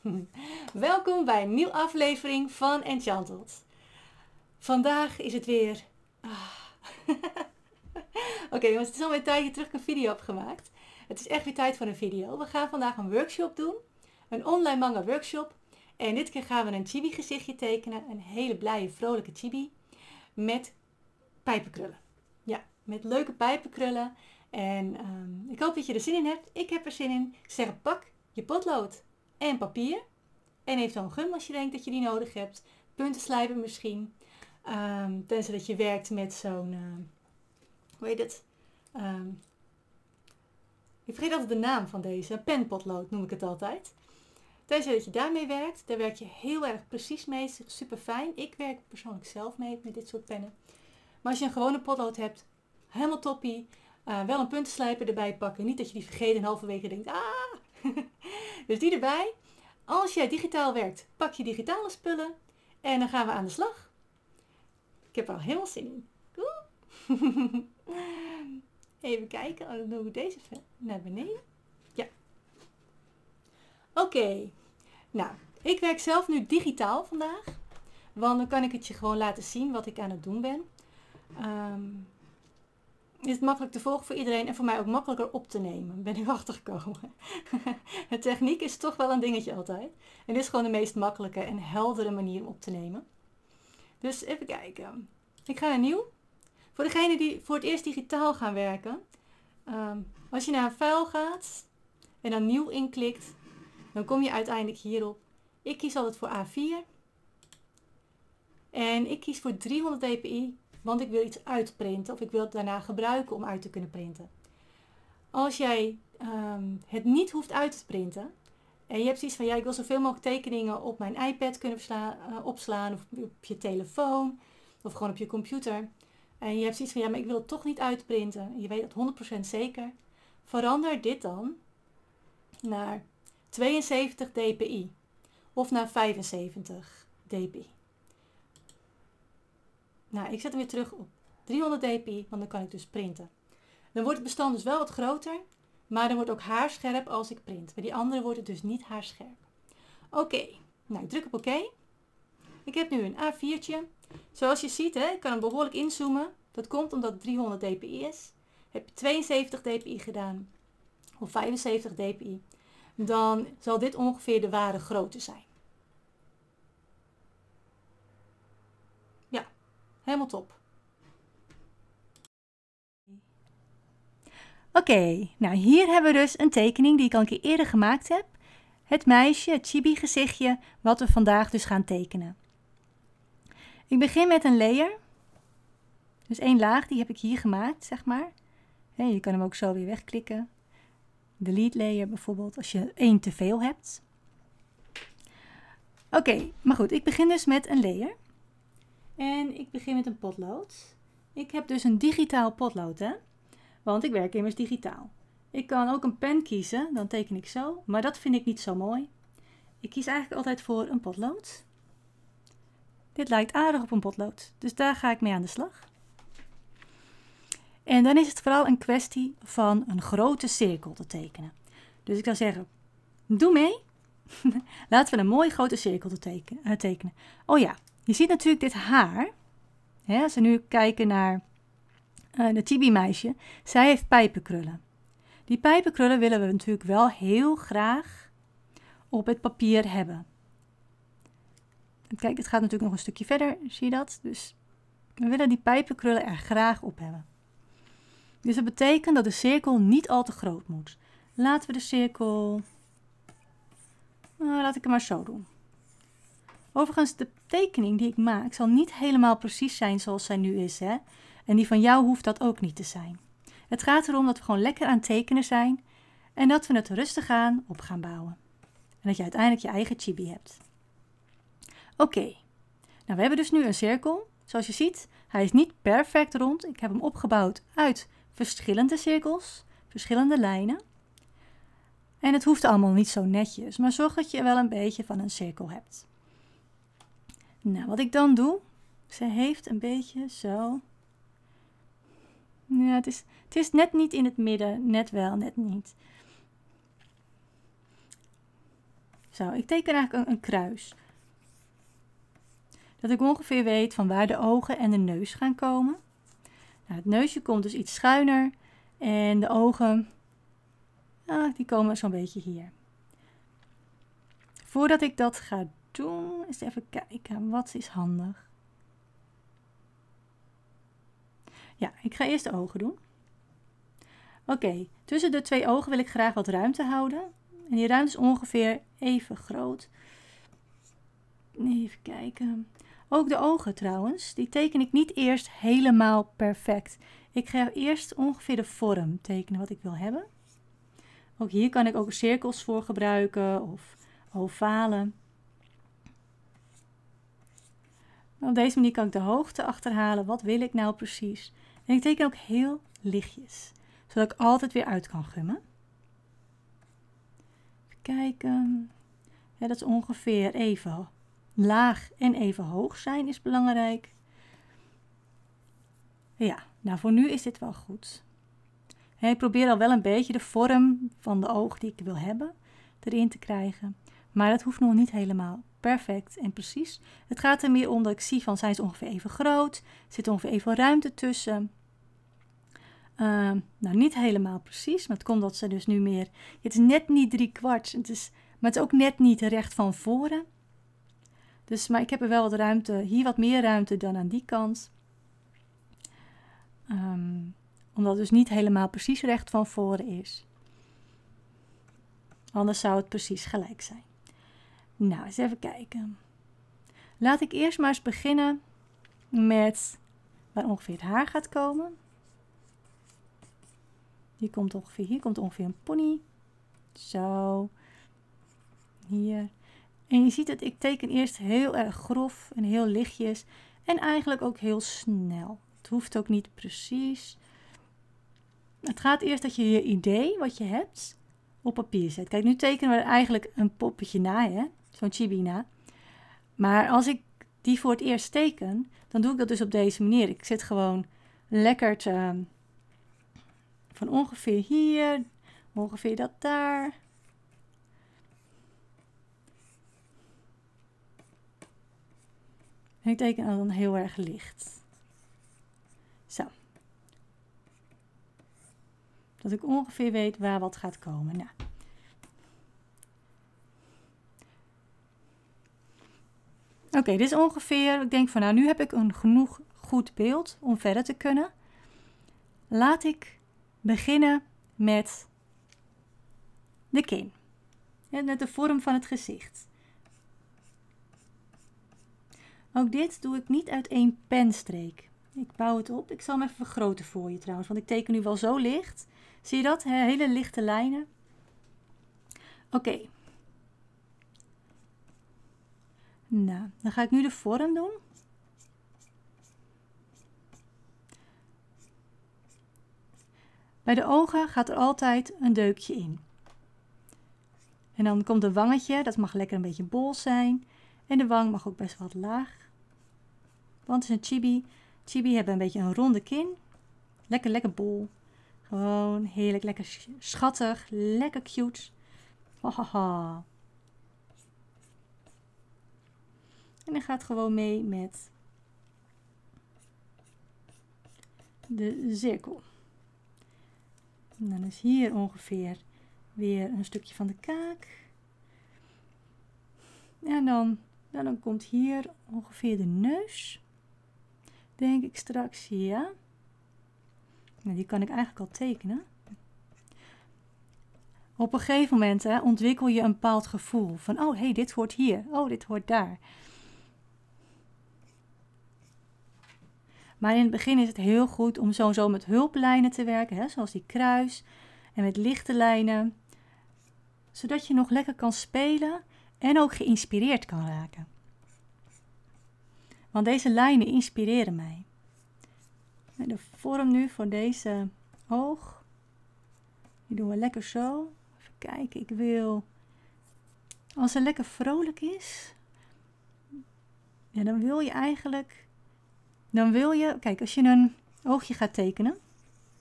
Welkom bij een nieuwe aflevering van Enchanted. Vandaag is het weer... Oké, jongens, het is alweer een tijdje terug ik een video heb gemaakt. Het is echt weer tijd voor een video. We gaan vandaag een workshop doen. Een online manga workshop. En dit keer gaan we een chibi gezichtje tekenen. Een hele blije, vrolijke chibi. Met pijpenkrullen. Ja, met leuke pijpenkrullen. En ik hoop dat je er zin in hebt. Ik heb er zin in. Ik zeg, pak je potlood en papier. En eventueel een gum als je denkt dat je die nodig hebt. Puntenslijper misschien. Tenzij dat je werkt met zo'n... hoe heet het? Ik vergeet altijd de naam van deze. Penpotlood noem ik het altijd. Tenzij dat je daarmee werkt. Daar werk je heel erg precies mee. Het is super fijn. Ik werk persoonlijk zelf mee met dit soort pennen. Maar als je een gewone potlood hebt, helemaal toppie. Wel een puntenslijper erbij pakken. Niet dat je die vergeet en halverwege denkt, Dus die erbij. Als jij digitaal werkt, pak je digitale spullen. En dan gaan we aan de slag. Ik heb er al helemaal zin in. Cool. Even kijken. Dan doe ik deze naar beneden. Ja. Oké. Nou, ik werk zelf nu digitaal vandaag. Want dan kan ik het je gewoon laten zien wat ik aan het doen ben. Is het makkelijk te volgen voor iedereen en voor mij ook makkelijker op te nemen. Ben ik achtergekomen. De techniek is toch wel een dingetje altijd. En dit is gewoon de meest makkelijke en heldere manier om op te nemen. Dus even kijken. Ik ga naar nieuw. Voor degenen die voor het eerst digitaal gaan werken. Als je naar een file gaat en dan nieuw inklikt. Dan kom je uiteindelijk hierop. Ik kies altijd voor A4. En ik kies voor 300 dpi. Want ik wil iets uitprinten of ik wil het daarna gebruiken om uit te kunnen printen. Als jij het niet hoeft uit te printen. En je hebt zoiets van, ja, ik wil zoveel mogelijk tekeningen op mijn iPad kunnen opslaan. Of op je telefoon. Of gewoon op je computer. En je hebt zoiets van, ja, maar ik wil het toch niet uitprinten. Je weet het 100% zeker. Verander dit dan naar 72 dpi. Of naar 75 dpi. Nou, ik zet hem weer terug op 300 dpi, want dan kan ik dus printen. Dan wordt het bestand dus wel wat groter, maar dan wordt het ook haarscherp als ik print. Bij die andere wordt het dus niet haarscherp. Oké, nou ik druk op oké. Ik heb nu een A4'tje. Zoals je ziet, ik kan hem behoorlijk inzoomen. Dat komt omdat het 300 dpi is. Heb je 72 dpi gedaan, of 75 dpi, dan zal dit ongeveer de ware grootte zijn. Ja, helemaal top. Oké, nou hier hebben we dus een tekening die ik al een keer eerder gemaakt heb. Het meisje, het chibi gezichtje, wat we vandaag dus gaan tekenen. Ik begin met een layer. Dus één laag, die heb ik hier gemaakt, zeg maar. Je kan hem ook zo weer wegklikken. Delete layer bijvoorbeeld, als je één te veel hebt. Oké, maar goed, ik begin dus met een layer. En ik begin met een potlood. Ik heb dus een digitaal potlood, want ik werk immers digitaal. Ik kan ook een pen kiezen, dan teken ik zo, maar dat vind ik niet zo mooi. Ik kies eigenlijk altijd voor een potlood. Dit lijkt aardig op een potlood, dus daar ga ik mee aan de slag. En dan is het vooral een kwestie van een grote cirkel te tekenen. Dus ik zou zeggen, doe mee. Laten we een mooie grote cirkel tekenen. Oh ja, je ziet natuurlijk dit haar. Als we nu kijken naar de chibi meisje, zij heeft pijpenkrullen. Die pijpenkrullen willen we natuurlijk wel heel graag op het papier hebben. En kijk, het gaat natuurlijk nog een stukje verder, zie je dat? Dus we willen die pijpenkrullen er graag op hebben. Dus dat betekent dat de cirkel niet al te groot moet. Laten we de cirkel... laat ik hem maar zo doen. Overigens, de tekening die ik maak zal niet helemaal precies zijn zoals zij nu is, En die van jou hoeft dat ook niet te zijn. Het gaat erom dat we gewoon lekker aan het tekenen zijn en dat we het rustig aan op gaan bouwen. En dat je uiteindelijk je eigen chibi hebt. Oké, nou we hebben dus nu een cirkel. Zoals je ziet, hij is niet perfect rond. Ik heb hem opgebouwd uit verschillende cirkels, verschillende lijnen. En het hoeft allemaal niet zo netjes, maar zorg dat je wel een beetje van een cirkel hebt. Nou, wat ik dan doe, ze heeft een beetje zo... Ja, het is net niet in het midden, net wel, net niet. Zo, ik teken eigenlijk een kruis. Dat ik ongeveer weet van waar de ogen en de neus gaan komen. Nou, het neusje komt dus iets schuiner. En de ogen, die komen zo'n beetje hier. Voordat ik dat ga doen, eens even kijken. Wat is handig? Ja, ik ga eerst de ogen doen. Oké, tussen de 2 ogen wil ik graag wat ruimte houden. En die ruimte is ongeveer even groot. Even kijken. Ook de ogen trouwens, die teken ik niet eerst helemaal perfect. Ik ga eerst ongeveer de vorm tekenen wat ik wil hebben. Ook hier kan ik ook cirkels voor gebruiken of ovalen. Op deze manier kan ik de hoogte achterhalen. Wat wil ik nou precies? En ik teken ook heel lichtjes, zodat ik altijd weer uit kan gummen. Even kijken. Ja, dat is ongeveer even laag en even hoog zijn is belangrijk. Ja, nou voor nu is dit wel goed. En ik probeer al wel een beetje de vorm van de oog die ik wil hebben erin te krijgen. Maar dat hoeft nog niet helemaal perfect en precies. Het gaat er meer om dat ik zie van zijn ze ongeveer even groot. Zit er ongeveer even ruimte tussen. Nou, niet helemaal precies, maar het komt dat ze dus nu meer... Het is net niet 3/4, maar het is ook net niet recht van voren. Dus, maar ik heb er wel wat ruimte, hier wat meer ruimte dan aan die kant. Omdat het dus niet helemaal precies recht van voren is. Anders zou het precies gelijk zijn. Nou, eens even kijken. Laat ik eerst maar eens beginnen met waar ongeveer het haar gaat komen. Hier komt ongeveer een pony. Zo. Hier. En je ziet dat ik teken eerst heel erg grof en heel lichtjes. En eigenlijk ook heel snel. Het hoeft ook niet precies. Het gaat eerst dat je je idee, wat je hebt, op papier zet. Kijk, nu tekenen we eigenlijk een poppetje na, hè? Zo'n chibi na. Maar als ik die voor het eerst teken, dan doe ik dat dus op deze manier. Ik zit gewoon lekker van ongeveer hier, ongeveer dat daar. En ik teken dan heel erg licht. Zo. Dat ik ongeveer weet waar wat gaat komen. Nou. Oké, dit is ongeveer, ik denk van nou, nu heb ik een genoeg goed beeld om verder te kunnen. Laat ik beginnen met de kin. En met de vorm van het gezicht. Ook dit doe ik niet uit 1 penstreek. Ik bouw het op. Ik zal hem even vergroten voor je trouwens, want ik teken nu wel zo licht. Zie je dat? Hele lichte lijnen. Oké. Nou, dan ga ik nu de vorm doen. Bij de ogen gaat er altijd een deukje in. En dan komt een wangetje, dat mag lekker een beetje bol zijn. En de wang mag ook best wat laag. Want het is een chibi. Chibi hebben een beetje een ronde kin. Lekker bol. Gewoon heerlijk, lekker schattig, lekker cute. Hahaha. En dan gaat gewoon mee met de cirkel. En dan is hier ongeveer weer een stukje van de kaak. En dan komt hier ongeveer de neus. Denk ik straks, ja. Nou, die kan ik eigenlijk al tekenen. Op een gegeven moment ontwikkel je een bepaald gevoel. Van, oh hey, dit hoort hier. Oh, dit hoort daar. Maar in het begin is het heel goed om zo met hulplijnen te werken. Hè, zoals die kruis. En met lichte lijnen. Zodat je nog lekker kan spelen. En ook geïnspireerd kan raken. Want deze lijnen inspireren mij. En de vorm nu voor deze oog. Die doen we lekker zo. Even kijken, ik wil... Als het lekker vrolijk is. Ja, dan wil je eigenlijk... Kijk, als je een oogje gaat tekenen.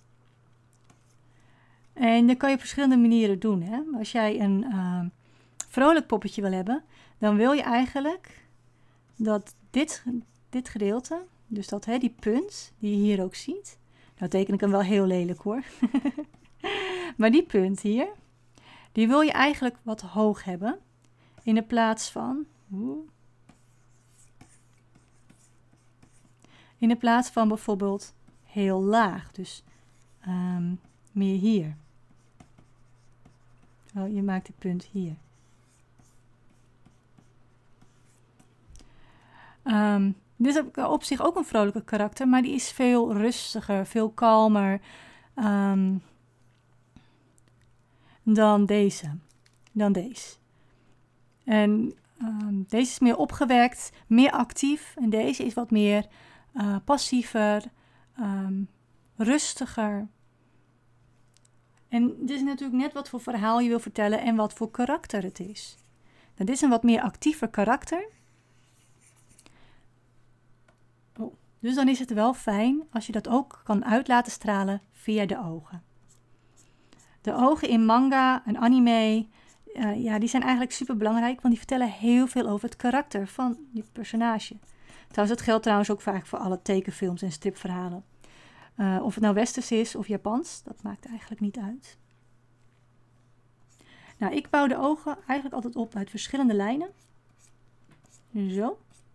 En dat kan je op verschillende manieren doen. Hè? Als jij een vrolijk poppetje wil hebben, dan wil je eigenlijk dat dit gedeelte, dus dat, die punt die je hier ook ziet. Nou teken ik hem wel heel lelijk hoor. Maar die punt hier, die wil je eigenlijk wat hoog hebben. In de plaats van... In de plaats van bijvoorbeeld heel laag. Dus meer hier. Oh, je maakt het punt hier. Dit is op zich ook een vrolijke karakter, maar die is veel rustiger, veel kalmer dan deze. En deze is meer opgewekt, meer actief. En deze is wat meer passiever, rustiger. En dit is natuurlijk net wat voor verhaal je wil vertellen en wat voor karakter het is. Nou, dit is een wat meer actiever karakter. Oh, dus dan is het wel fijn als je dat ook kan uit laten stralen via de ogen. De ogen in manga en anime, die zijn eigenlijk super belangrijk, want die vertellen heel veel over het karakter van je personage. Trouwens, dat geldt trouwens ook vaak voor alle tekenfilms en stripverhalen. Of het nou westers is of Japans, dat maakt eigenlijk niet uit. Nou, ik bouw de ogen eigenlijk altijd op uit verschillende lijnen. Zo.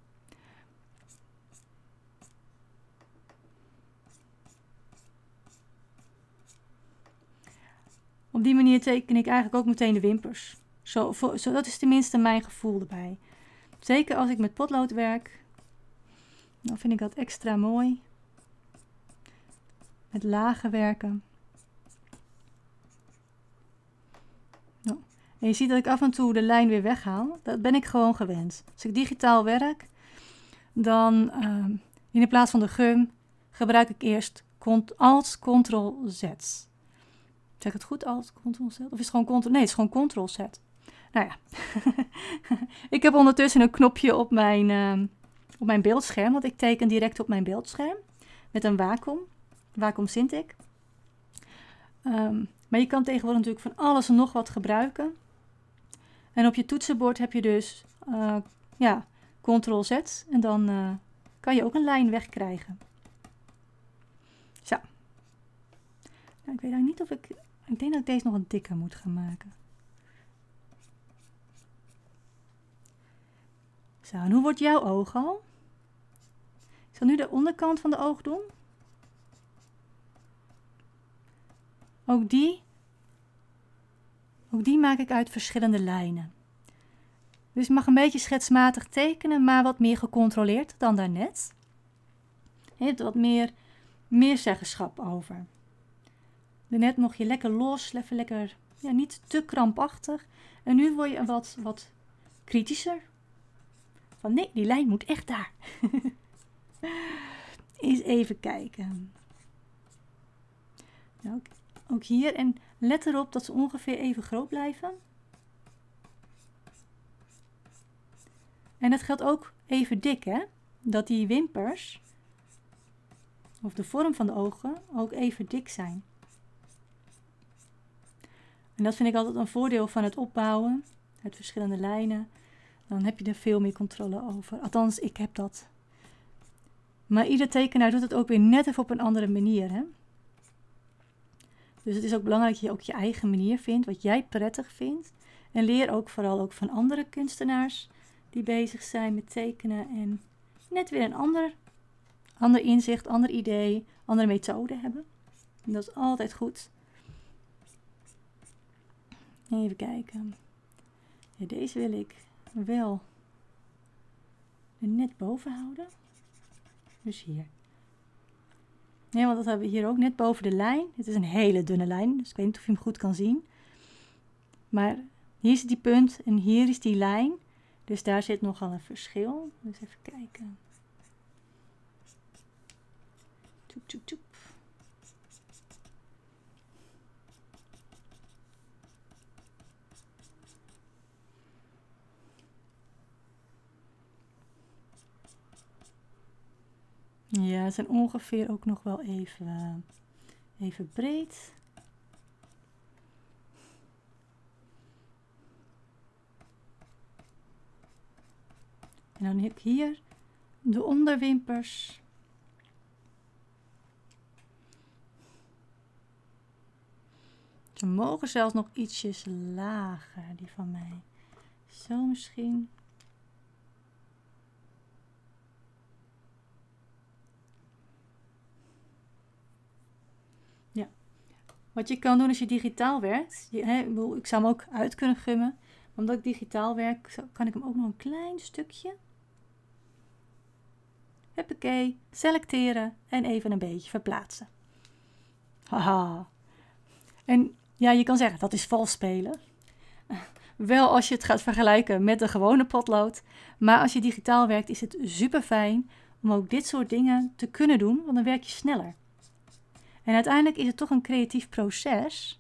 Op die manier teken ik eigenlijk ook meteen de wimpers. Zo, dat is tenminste mijn gevoel erbij. Zeker als ik met potlood werk, dan vind ik dat extra mooi. Met lagen werken. Nou, en je ziet dat ik af en toe de lijn weer weghaal. Dat ben ik gewoon gewend. Als ik digitaal werk, dan in de plaats van de gum gebruik ik eerst Alt, Ctrl, Z. Zeg ik het goed, Alt, Ctrl, Z? Of is het gewoon Ctrl? Nee, het is gewoon Ctrl, Z. Nou ja, ik heb ondertussen een knopje op mijn beeldscherm, want ik teken direct op mijn beeldscherm met een Wacom Cintiq. Maar je kan tegenwoordig natuurlijk van alles en nog wat gebruiken. En op je toetsenbord heb je dus Ctrl Z en dan kan je ook een lijn wegkrijgen. Zo. Nou, ik weet eigenlijk niet of ik denk dat ik deze nog een dikker moet gaan maken. Zo, en hoe wordt jouw oog al? Ik zal nu de onderkant van de oog doen. Ook die maak ik uit verschillende lijnen. Dus je mag een beetje schetsmatig tekenen, maar wat meer gecontroleerd dan daarnet. Je hebt wat meer zeggenschap over. Daarnet mocht je lekker los, even lekker, niet te krampachtig. En nu word je wat kritischer. Van nee, die lijn moet echt daar. Eens even kijken. Nou, ook hier. En let erop dat ze ongeveer even groot blijven. En dat geldt ook even dik, hè. Dat die wimpers, of de vorm van de ogen, ook even dik zijn. En dat vind ik altijd een voordeel van het opbouwen. Uit verschillende lijnen. Dan heb je er veel meer controle over. Althans, ik heb dat. Maar ieder tekenaar doet het ook weer net even op een andere manier, hè. Dus het is ook belangrijk dat je ook je eigen manier vindt, wat jij prettig vindt. En leer ook vooral ook van andere kunstenaars die bezig zijn met tekenen en net weer een ander inzicht, ander idee, andere methode hebben. En dat is altijd goed. Even kijken. Ja, deze wil ik wel er net boven houden. Dus hier. Nee, want dat hebben we hier ook net boven de lijn. Dit is een hele dunne lijn, dus ik weet niet of je hem goed kan zien. Maar hier is die punt en hier is die lijn. Dus daar zit nogal een verschil. Dus even kijken. Toep, toep, toep. Ja, ze zijn ongeveer ook nog wel even breed. En dan heb ik hier de onderwimpers. Ze mogen zelfs nog ietsjes lager, die van mij. Zo misschien. Ja. Wat je kan doen als je digitaal werkt. Ik zou hem ook uit kunnen gummen. Maar omdat ik digitaal werk, kan ik hem ook nog een klein stukje. Huppakee, selecteren en even een beetje verplaatsen. Haha. En ja, je kan zeggen, dat is vals spelen. Wel als je het gaat vergelijken met de gewone potlood. Maar als je digitaal werkt, is het super fijn om ook dit soort dingen te kunnen doen, want dan werk je sneller. En uiteindelijk is het toch een creatief proces.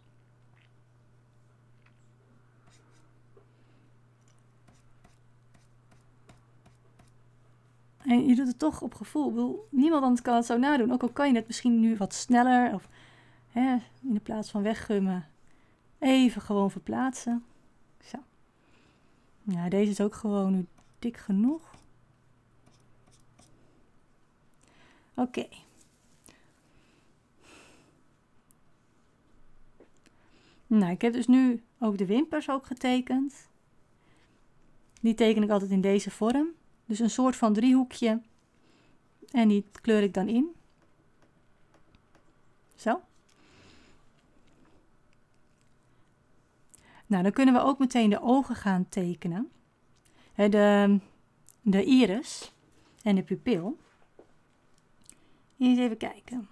En je doet het toch op gevoel. Ik bedoel, niemand anders kan het zo nadoen. Ook al kan je het misschien nu wat sneller. Of in de plaats van weggummen. Even gewoon verplaatsen. Zo. Ja, deze is ook gewoon nu dik genoeg. Oké. Nou, ik heb dus nu ook de wimpers ook getekend. Die teken ik altijd in deze vorm. Dus een soort van driehoekje. En die kleur ik dan in. Zo. Nou, dan kunnen we ook meteen de ogen gaan tekenen. De iris en de pupil. Eens even kijken.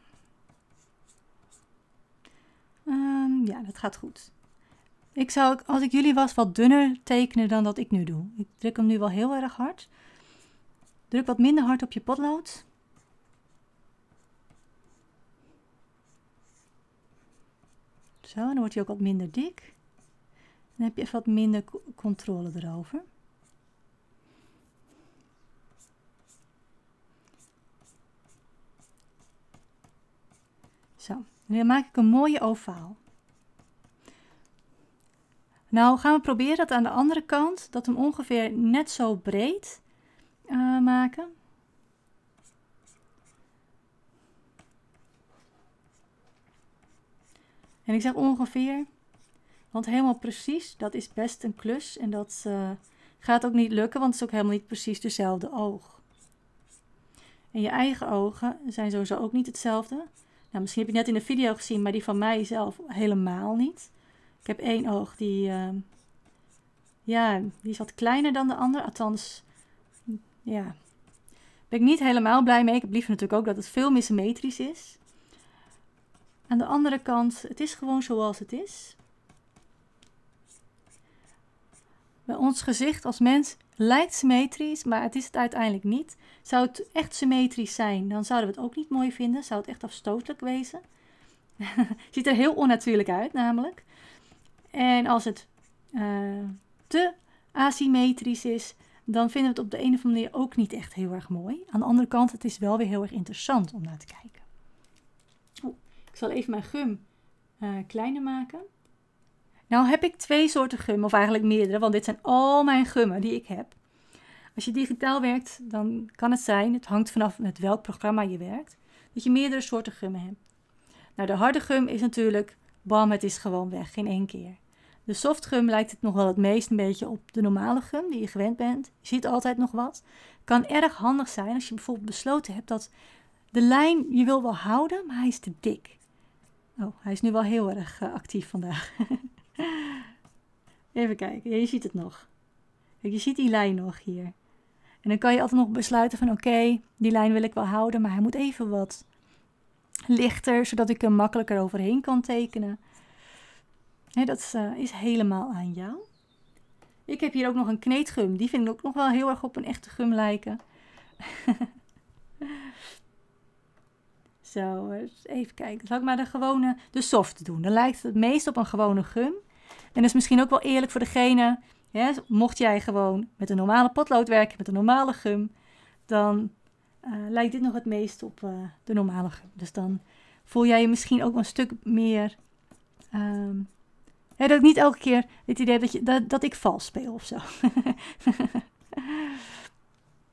Ja, dat gaat goed. Ik zou, als ik jullie was, wat dunner tekenen dan dat ik nu doe. Ik druk hem nu wel heel erg hard. Druk wat minder hard op je potlood. Zo, dan wordt hij ook wat minder dik. Dan heb je even wat minder controle erover. Zo, en dan maak ik een mooie ovaal. Nou gaan we proberen dat aan de andere kant, dat we hem ongeveer net zo breed maken. En ik zeg ongeveer, want helemaal precies, dat is best een klus. En dat gaat ook niet lukken, want het is ook helemaal niet precies dezelfde oog. En je eigen ogen zijn sowieso ook niet hetzelfde. Nou, misschien heb je net in de video gezien, maar die van mij zelf helemaal niet. Ik heb één oog die is wat kleiner dan de ander. Althans, ja, ben ik niet helemaal blij mee. Ik heb liever natuurlijk ook dat het veel meer symmetrisch is. Aan de andere kant, het is gewoon zoals het is. Bij ons gezicht als mens lijkt symmetrisch, maar het is het uiteindelijk niet. Zou het echt symmetrisch zijn, dan zouden we het ook niet mooi vinden. Zou het echt afstotelijk wezen. Ziet er heel onnatuurlijk uit namelijk. En als het te asymmetrisch is, dan vinden we het op de een of andere manier ook niet echt heel erg mooi. Aan de andere kant, het is wel weer heel erg interessant om naar te kijken. Ik zal even mijn gum kleiner maken. Nou heb ik twee soorten gum, of eigenlijk meerdere, want dit zijn al mijn gummen die ik heb. Als je digitaal werkt, dan kan het zijn, het hangt vanaf met welk programma je werkt, dat je meerdere soorten gummen hebt. Nou, de harde gum is natuurlijk, bam, het is gewoon weg, in één keer. De softgum lijkt het nog wel het meest een beetje op de normale gum die je gewend bent. Je ziet altijd nog wat. Kan erg handig zijn als je bijvoorbeeld besloten hebt dat de lijn je wil wel houden, maar hij is te dik. Oh, hij is nu wel heel erg actief vandaag. Even kijken, ja, je ziet het nog. Kijk, je ziet die lijn nog hier. En dan kan je altijd nog besluiten van oké, die lijn wil ik wel houden, maar hij moet even wat lichter, zodat ik hem makkelijker overheen kan tekenen. Dat is helemaal aan jou. Ik heb hier ook nog een kneedgum. Die vind ik ook nog wel heel erg op een echte gum lijken. Zo, even kijken. Zal ik maar de soft doen. Dan lijkt het meest op een gewone gum. En dat is misschien ook wel eerlijk voor degene. Mocht jij gewoon met een normale potlood werken, met een normale gum, dan lijkt dit nog het meest op de normale gum. Dus dan voel jij je misschien ook een stuk meer... dat ik niet elke keer het idee heb dat ik vals speel of zo.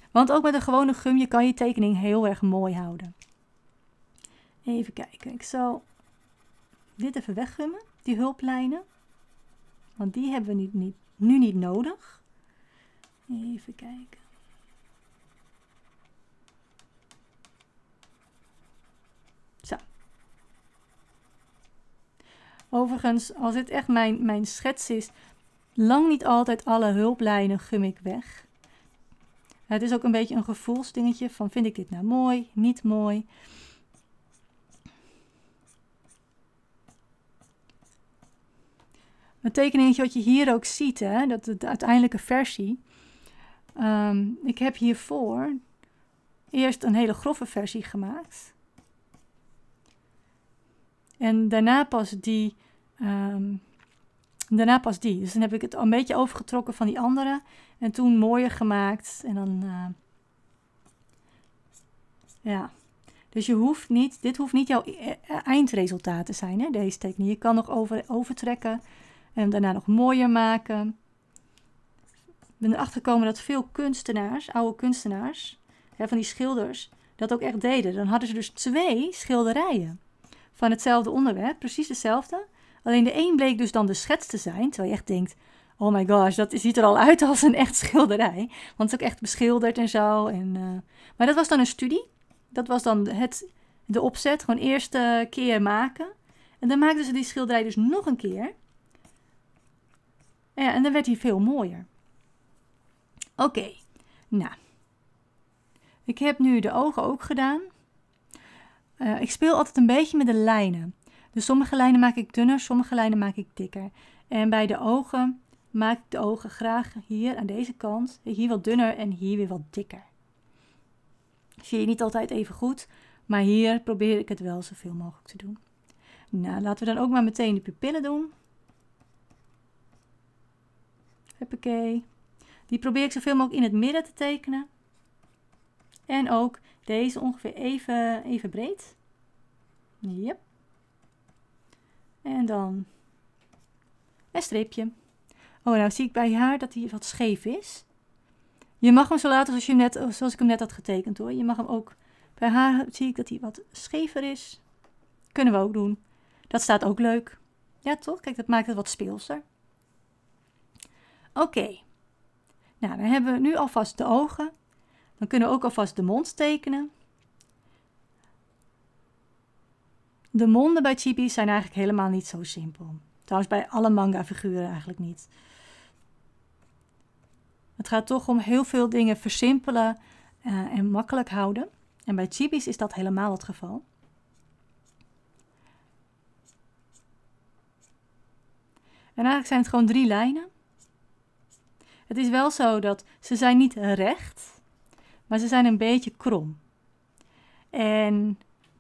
Want ook met een gewone gum, je kan je tekening heel erg mooi houden. Even kijken, ik zal dit even weggummen, die hulplijnen. Want die hebben we nu niet nodig. Even kijken. Zo. Overigens, als dit echt mijn schets is, lang niet altijd alle hulplijnen gum ik weg. Het is ook een beetje een gevoelsdingetje van vind ik dit nou mooi, niet mooi. Een tekeningetje wat je hier ook ziet, hè, dat de uiteindelijke versie. Ik heb hiervoor eerst een hele grove versie gemaakt. En daarna pas die. Dus dan heb ik het een beetje overgetrokken van die andere. En toen mooier gemaakt. En dan. Ja. Dus dit hoeft niet jouw eindresultaat te zijn, hè, deze tekening. Je kan nog overtrekken. En daarna nog mooier maken. Ik ben erachter gekomen dat veel kunstenaars, oude kunstenaars, hè, van die schilders, dat ook echt deden. Dan hadden ze dus 2 schilderijen van hetzelfde onderwerp, precies hetzelfde. Alleen de een bleek dus dan de schets te zijn, terwijl je echt denkt, oh my gosh, dat ziet er al uit als een echt schilderij. Want het is ook echt beschilderd en zo. Maar dat was dan een studie. Dat was dan de opzet, gewoon eerste keer maken. En dan maakten ze die schilderij dus nog een keer. Ja, en dan werd hij veel mooier. Oké, nou. Ik heb nu de ogen ook gedaan. Ik speel altijd een beetje met de lijnen. Dus sommige lijnen maak ik dunner, sommige lijnen maak ik dikker. En bij de ogen maak ik de ogen graag hier aan deze kant. Hier wat dunner en hier weer wat dikker. Zie je niet altijd even goed, maar hier probeer ik het wel zoveel mogelijk te doen. Nou, laten we dan ook maar meteen de pupillen doen. Huppakee. Die probeer ik zoveel mogelijk in het midden te tekenen. En ook deze ongeveer even breed. Yep. En dan een streepje. Oh, nou zie ik bij haar dat hij wat scheef is. Je mag hem zo laten zoals ik hem net had getekend hoor. Je mag hem ook, bij haar zie ik dat hij wat schever is. Kunnen we ook doen. Dat staat ook leuk. Ja toch? Kijk, dat maakt het wat speelser. Oké. Nou, dan hebben we nu alvast de ogen. Dan kunnen we ook alvast de mond tekenen. De monden bij chibis zijn eigenlijk helemaal niet zo simpel. Trouwens bij alle manga figuren eigenlijk niet. Het gaat toch om heel veel dingen versimpelen en makkelijk houden. En bij chibis is dat helemaal het geval. En eigenlijk zijn het gewoon 3 lijnen. Het is wel zo dat ze zijn niet recht, maar ze zijn een beetje krom. En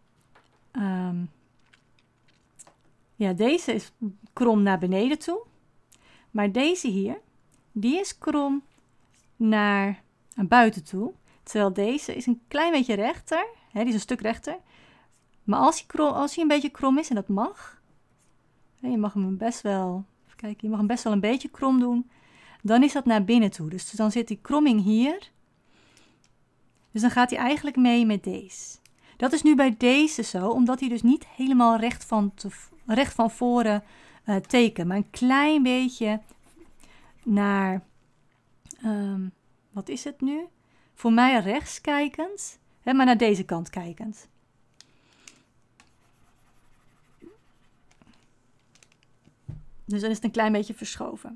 ja, deze is krom naar beneden toe. Maar deze hier, die is krom naar buiten toe. Terwijl deze is een klein beetje rechter. Hè, die is een stuk rechter. Maar als hij een beetje krom is, en dat mag. Je mag hem best wel, even kijken, je mag hem best wel een beetje krom doen. Dan is dat naar binnen toe. Dus dan zit die kromming hier. Dus dan gaat hij eigenlijk mee met deze. Dat is nu bij deze zo, omdat hij dus niet helemaal recht van voren tekent. Maar een klein beetje naar, wat is het nu? Voor mij rechts kijkend, hè, maar naar deze kant kijkend. Dus dan is het een klein beetje verschoven.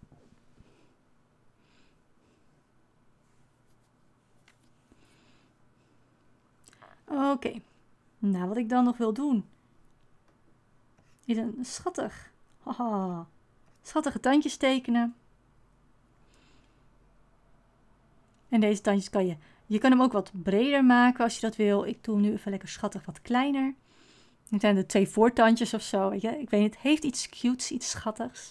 Oké. Nou, wat ik dan nog wil doen, is een schattige tandjes tekenen. En deze tandjes je kan hem ook wat breder maken als je dat wil. Ik doe hem nu even lekker schattig wat kleiner. Het zijn er 2 voortandjes of zo. Weet je? Ik weet niet, het heeft iets cutes, iets schattigs.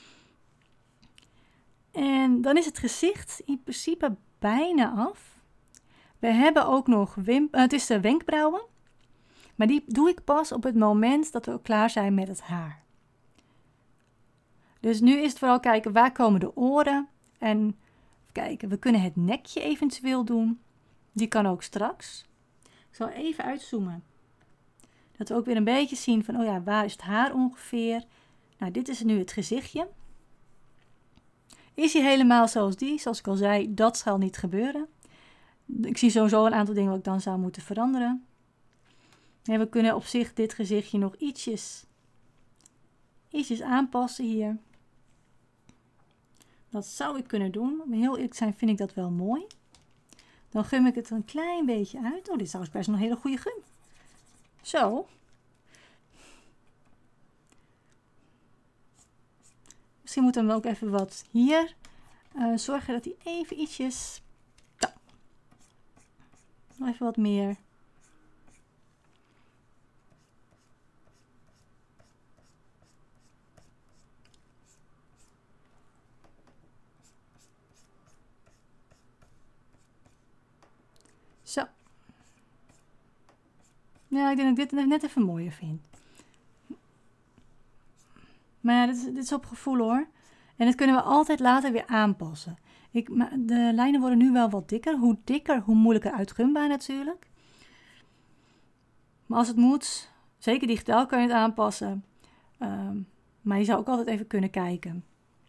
En dan is het gezicht in principe bijna af. We hebben ook nog het is de wenkbrauwen. Maar die doe ik pas op het moment dat we klaar zijn met het haar. Dus nu is het vooral kijken waar komen de oren. En kijken, we kunnen het nekje eventueel doen. Die kan ook straks. Ik zal even uitzoomen. Dat we ook weer een beetje zien van, oh ja, waar is het haar ongeveer? Nou, dit is nu het gezichtje. Is hij helemaal zoals die? Zoals ik al zei, dat zal niet gebeuren. Ik zie sowieso een aantal dingen wat ik dan zou moeten veranderen. En we kunnen op zich dit gezichtje nog ietsjes aanpassen hier. Dat zou ik kunnen doen. Om heel eerlijk te zijn vind ik dat wel mooi. Dan gum ik het een klein beetje uit. Oh, dit is trouwens best een hele goede gum. Zo. Misschien moeten we ook even wat hier zorgen dat hij even ietsjes... Nog even wat meer. Zo. Ja, ik denk dat ik dit net even mooier vind. Maar ja, dit is op gevoel hoor. En dat kunnen we altijd later weer aanpassen. De lijnen worden nu wel wat dikker. Hoe dikker, hoe moeilijker uitgumbaar natuurlijk. Maar als het moet, zeker digitaal kan je het aanpassen. Maar je zou ook altijd even kunnen kijken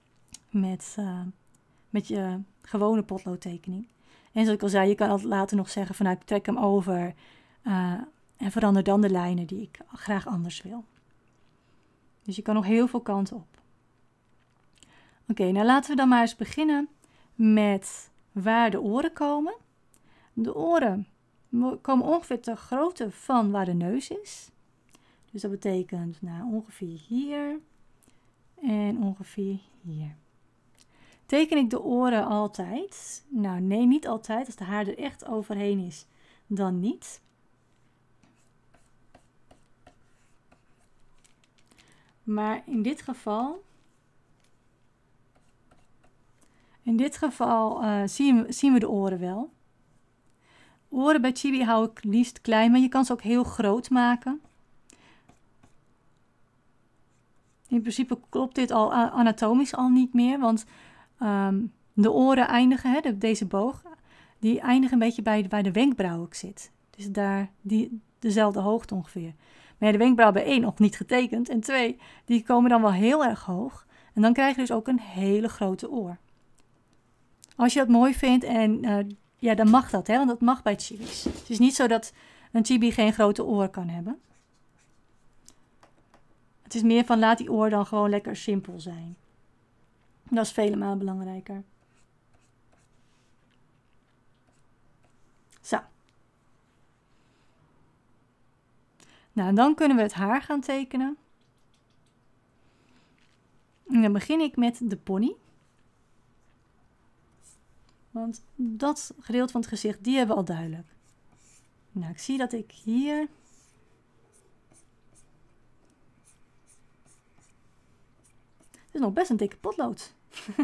met je gewone potloodtekening. En zoals ik al zei, je kan altijd later nog zeggen van nou, ik trek hem over en verander dan de lijnen die ik graag anders wil. Dus je kan nog heel veel kanten op. Oké, nou laten we dan maar eens beginnen met waar de oren komen. De oren komen ongeveer ter grootte van waar de neus is. Dus dat betekent nou, ongeveer hier en ongeveer hier. Teken ik de oren altijd? Nou nee, niet altijd. Als de haar er echt overheen is, dan niet. Maar in dit geval zien we de oren wel. Oren bij chibi hou ik liefst klein, maar je kan ze ook heel groot maken. In principe klopt dit al anatomisch al niet meer, want de oren eindigen, deze boog, die eindigen een beetje bij waar de wenkbrauw ook zit. Dus daar dezelfde hoogte ongeveer. Maar ja, de wenkbrauw bij 1 nog niet getekend en 2, die komen dan wel heel erg hoog. En dan krijg je dus ook een hele grote oor. Als je dat mooi vindt en ja, dan mag dat, want dat mag bij chibis. Het is niet zo dat een chibi geen grote oor kan hebben. Het is meer van laat die oor dan gewoon lekker simpel zijn. Dat is vele malen belangrijker. Zo. Nou, en dan kunnen we het haar gaan tekenen. En dan begin ik met de pony. Want dat gedeelte van het gezicht, die hebben we al duidelijk. Nou, ik zie dat ik hier... Het is nog best een dikke potlood.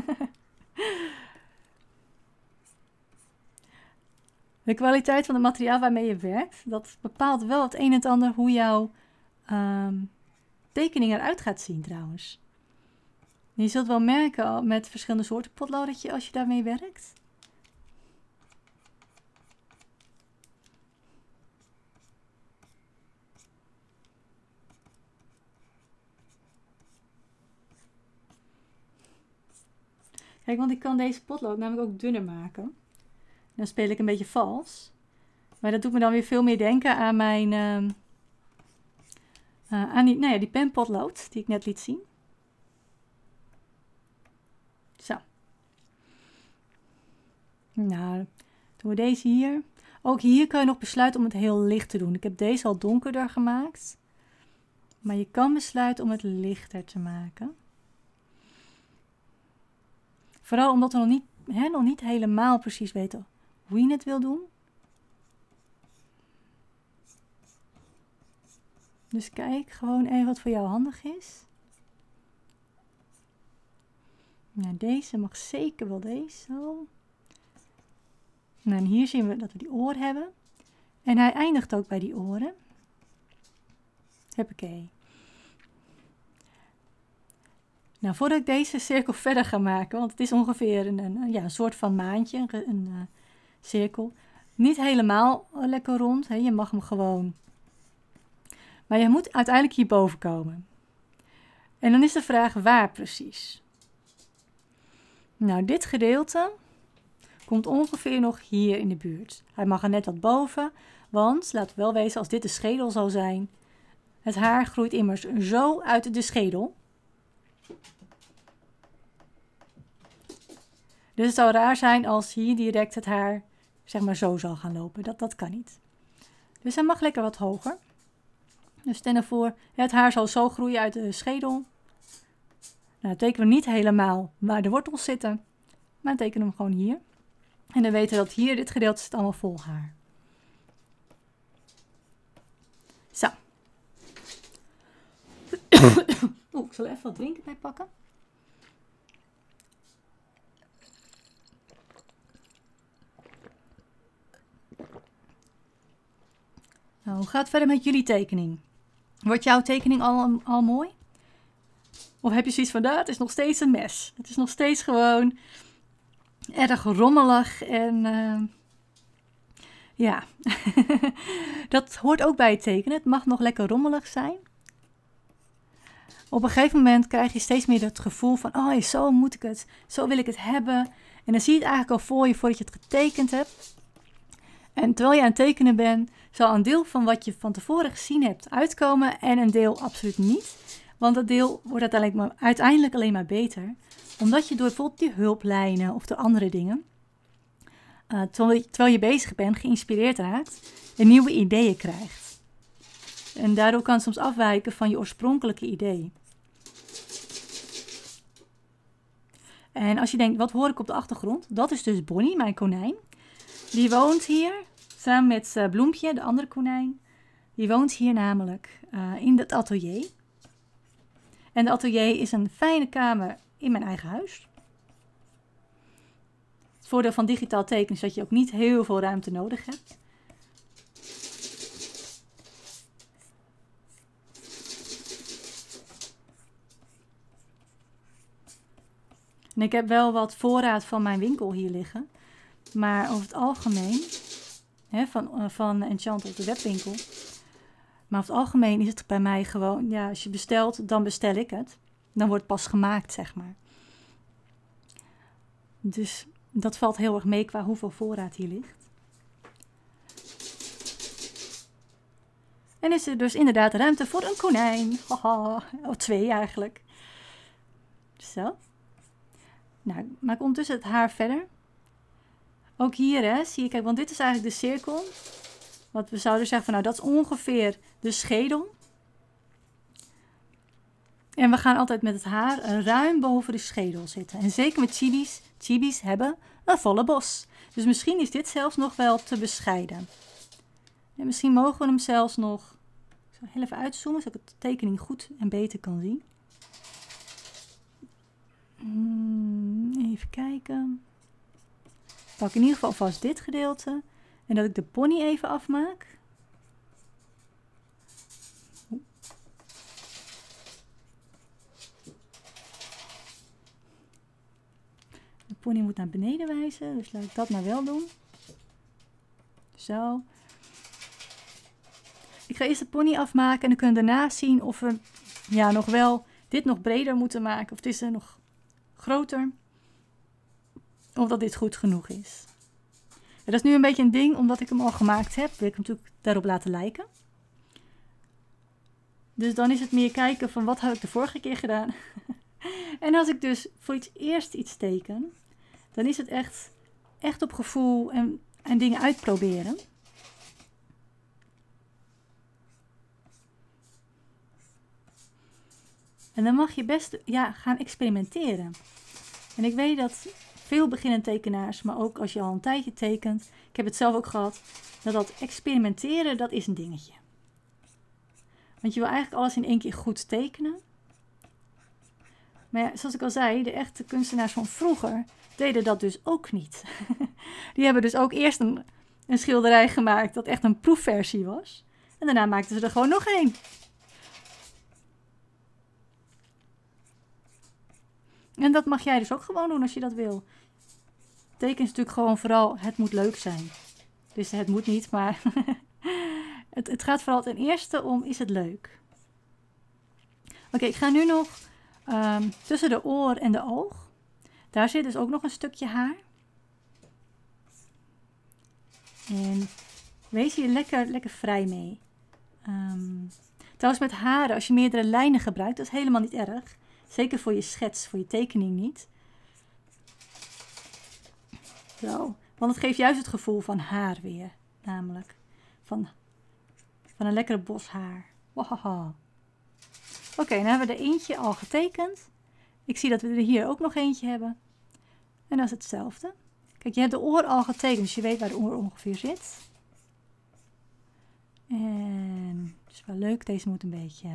De kwaliteit van het materiaal waarmee je werkt, dat bepaalt wel het een en het ander hoe jouw tekening eruit gaat zien trouwens. Je zult wel merken met verschillende soorten potlood dat als je daarmee werkt. Kijk, want ik kan deze potlood namelijk ook dunner maken. Dan speel ik een beetje vals. Maar dat doet me dan weer veel meer denken aan mijn die penpotlood die ik net liet zien. Zo. Nou, doen we deze hier. Ook hier kan je nog besluiten om het heel licht te doen. Ik heb deze al donkerder gemaakt. Maar je kan besluiten om het lichter te maken. Vooral omdat we nog niet helemaal precies weten hoe je het wil doen. Dus kijk gewoon even wat voor jou handig is. Nou, deze mag zeker wel deze zo. Nou, en hier zien we dat we die oor hebben. En hij eindigt ook bij die oren. Huppakee. Nou, voordat ik deze cirkel verder ga maken, want het is ongeveer een soort van maantje, een cirkel. Niet helemaal lekker rond, hè? Je mag hem gewoon. Maar je moet uiteindelijk hierboven komen. En dan is de vraag waar precies. Nou, dit gedeelte komt ongeveer nog hier in de buurt. Hij mag er net wat boven, want laten we wel wezen, als dit de schedel zou zijn, het haar groeit immers zo uit de schedel. Dus het zou raar zijn als hier direct het haar, zeg maar, zo zal gaan lopen. Dat kan niet. Dus hij mag lekker wat hoger. Dus stel je voor, het haar zal zo groeien uit de schedel. Nou, dan tekenen we niet helemaal waar de wortels zitten, maar dan tekenen we hem gewoon hier. En dan weten we dat hier, dit gedeelte zit allemaal vol haar. Zo. Ik zal er even wat drinken bij pakken. Nou, hoe gaat het verder met jullie tekening? Wordt jouw tekening al mooi? Of heb je zoiets van, het is nog steeds een mes. Het is nog steeds gewoon erg rommelig en ja, dat hoort ook bij het tekenen. Het mag nog lekker rommelig zijn. Op een gegeven moment krijg je steeds meer het gevoel van, oh, zo moet ik het, zo wil ik het hebben. En dan zie je het eigenlijk al voor je voordat je het getekend hebt. En terwijl je aan het tekenen bent, zal een deel van wat je van tevoren gezien hebt uitkomen en een deel absoluut niet. Want dat deel wordt uiteindelijk alleen maar beter. Omdat je door bijvoorbeeld die hulplijnen of door andere dingen, terwijl je bezig bent, geïnspireerd raakt en nieuwe ideeën krijgt. En daardoor kan het soms afwijken van je oorspronkelijke idee. En als je denkt, wat hoor ik op de achtergrond? Dat is dus Bonnie, mijn konijn. Die woont hier samen met Bloempje, de andere konijn. Die woont hier namelijk in het atelier. En de atelier is een fijne kamer in mijn eigen huis. Het voordeel van digitaal tekenen is dat je ook niet heel veel ruimte nodig hebt. En ik heb wel wat voorraad van mijn winkel hier liggen. Maar over het algemeen, van Enchanted, de webwinkel. Maar over het algemeen is het bij mij gewoon, ja, als je bestelt, dan bestel ik het. Dan wordt het pas gemaakt, zeg maar. Dus dat valt heel erg mee qua hoeveel voorraad hier ligt. En is er dus inderdaad ruimte voor een konijn. Haha, 2 eigenlijk. Zo. Nou, ik maak ondertussen het haar verder. Ook hier, zie je, kijk, want dit is eigenlijk de cirkel. Wat we zouden zeggen van, nou, dat is ongeveer de schedel. En we gaan altijd met het haar ruim boven de schedel zitten. En zeker met chibis. Chibis hebben een volle bos. Dus misschien is dit zelfs nog wel te bescheiden. En misschien mogen we hem zelfs nog... Ik zal heel even uitzoomen, zodat ik de tekening goed en beter kan zien. Even kijken. Ik pak in ieder geval vast dit gedeelte. En dat ik de pony even afmaak. De pony moet naar beneden wijzen, dus laat ik dat maar wel doen. Zo. Ik ga eerst de pony afmaken en dan kunnen we daarna zien of we nog wel dit nog breder moeten maken. Of het is nog groter. Of dat dit goed genoeg is. Ja, dat is nu een beetje een ding, omdat ik hem al gemaakt heb. Wil ik hem natuurlijk daarop laten lijken. Dus dan is het meer kijken van wat heb ik de vorige keer gedaan. En als ik dus voor eerst iets teken, dan is het echt op gevoel en dingen uitproberen. En dan mag je best gaan experimenteren. En ik weet dat veel beginnende tekenaars, maar ook als je al een tijdje tekent, ik heb het zelf ook gehad, dat experimenteren, dat is een dingetje. Want je wil eigenlijk alles in één keer goed tekenen. Maar ja, zoals ik al zei, de echte kunstenaars van vroeger deden dat dus ook niet. Die hebben dus ook eerst een schilderij gemaakt dat echt een proefversie was. En daarna maakten ze er gewoon nog één. En dat mag jij dus ook gewoon doen als je dat wil. Teken is natuurlijk gewoon vooral, het moet leuk zijn. Dus het moet niet, maar het gaat vooral ten eerste om, is het leuk? Oké, ik ga nu nog tussen de oor en de oog. Daar zit dus ook nog een stukje haar. En wees hier lekker vrij mee. Trouwens met haren, als je meerdere lijnen gebruikt, dat is helemaal niet erg. Zeker voor je schets, voor je tekening niet. Zo, want het geeft juist het gevoel van haar weer. Namelijk van een lekkere bos haar. Wahaha. Oké, dan hebben we er eentje al getekend. Ik zie dat we er hier ook nog eentje hebben. En dat is hetzelfde. Kijk, je hebt de oor al getekend, dus je weet waar de oor ongeveer zit. En het is wel leuk, deze moet een beetje...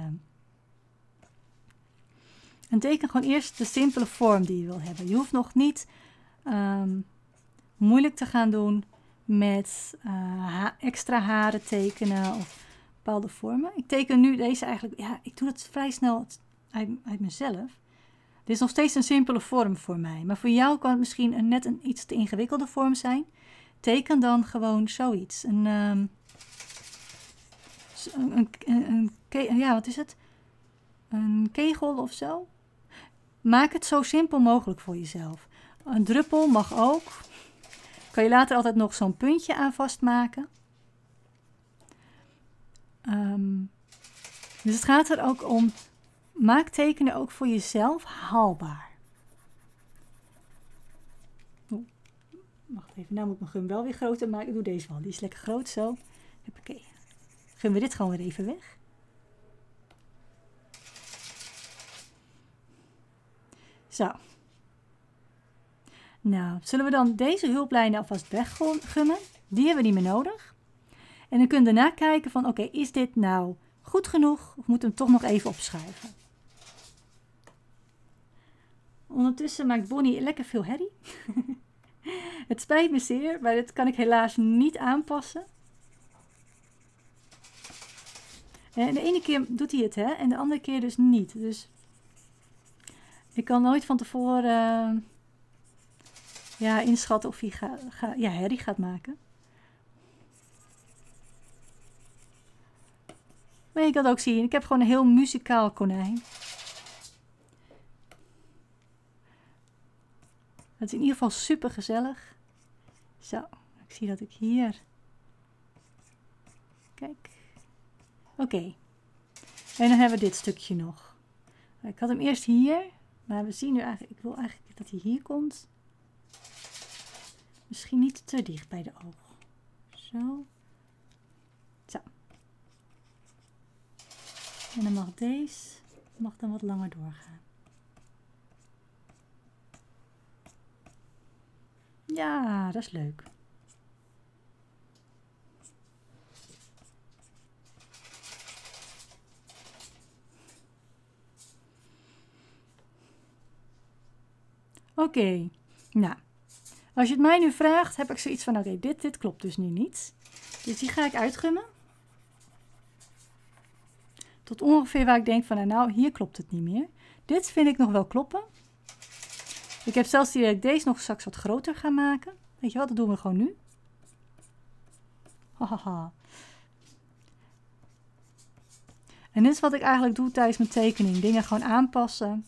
En teken gewoon eerst de simpele vorm die je wil hebben. Je hoeft nog niet moeilijk te gaan doen met extra haren tekenen of bepaalde vormen. Ik teken nu deze eigenlijk, ja, ik doe het vrij snel uit mezelf. Dit is nog steeds een simpele vorm voor mij. Maar voor jou kan het misschien net een iets te ingewikkelde vorm zijn. Teken dan gewoon zoiets. Ja, wat is het? Een kegel of zo. Maak het zo simpel mogelijk voor jezelf. Een druppel mag ook. Kan je later altijd nog zo'n puntje aan vastmaken. Dus het gaat er ook om, maak tekenen ook voor jezelf haalbaar. Wacht even, nou moet ik mijn gum wel weer groter maken. Ik doe deze wel, die is lekker groot zo. Hoppakee. Gummen we dit gewoon weer even weg. Zo. Nou, zullen we dan deze hulplijnen alvast weggummen? Die hebben we niet meer nodig. En dan kun je daarna kijken van, oké, is dit nou goed genoeg? Of moeten we hem toch nog even opschuiven? Ondertussen maakt Bonnie lekker veel herrie. Het spijt me zeer, maar dit kan ik helaas niet aanpassen. En de ene keer doet hij het, hè? En de andere keer dus niet. Dus ik kan nooit van tevoren inschatten of hij herrie gaat maken. Maar je kan het ook zien, ik heb gewoon een heel muzikaal konijn. Het is in ieder geval super gezellig. Zo, ik zie dat ik hier... Kijk. Oké. En dan hebben we dit stukje nog. Ik had hem eerst hier, maar we zien nu eigenlijk... Ik wil eigenlijk dat hij hier komt. Misschien niet te dicht bij de oog. Zo. Zo. En dan mag deze dan wat langer doorgaan. Ja, dat is leuk. Oké, nou, als je het mij nu vraagt, heb ik zoiets van, oké, dit klopt dus nu niet. Dus die ga ik uitgummen. Tot ongeveer waar ik denk van, nou, hier klopt het niet meer. Dit vind ik nog wel kloppen. Ik heb zelfs die dat ik deze nog straks wat groter ga maken. Weet je wat, dat doen we gewoon nu. Hahaha. En dit is wat ik eigenlijk doe tijdens mijn tekening. Dingen gewoon aanpassen.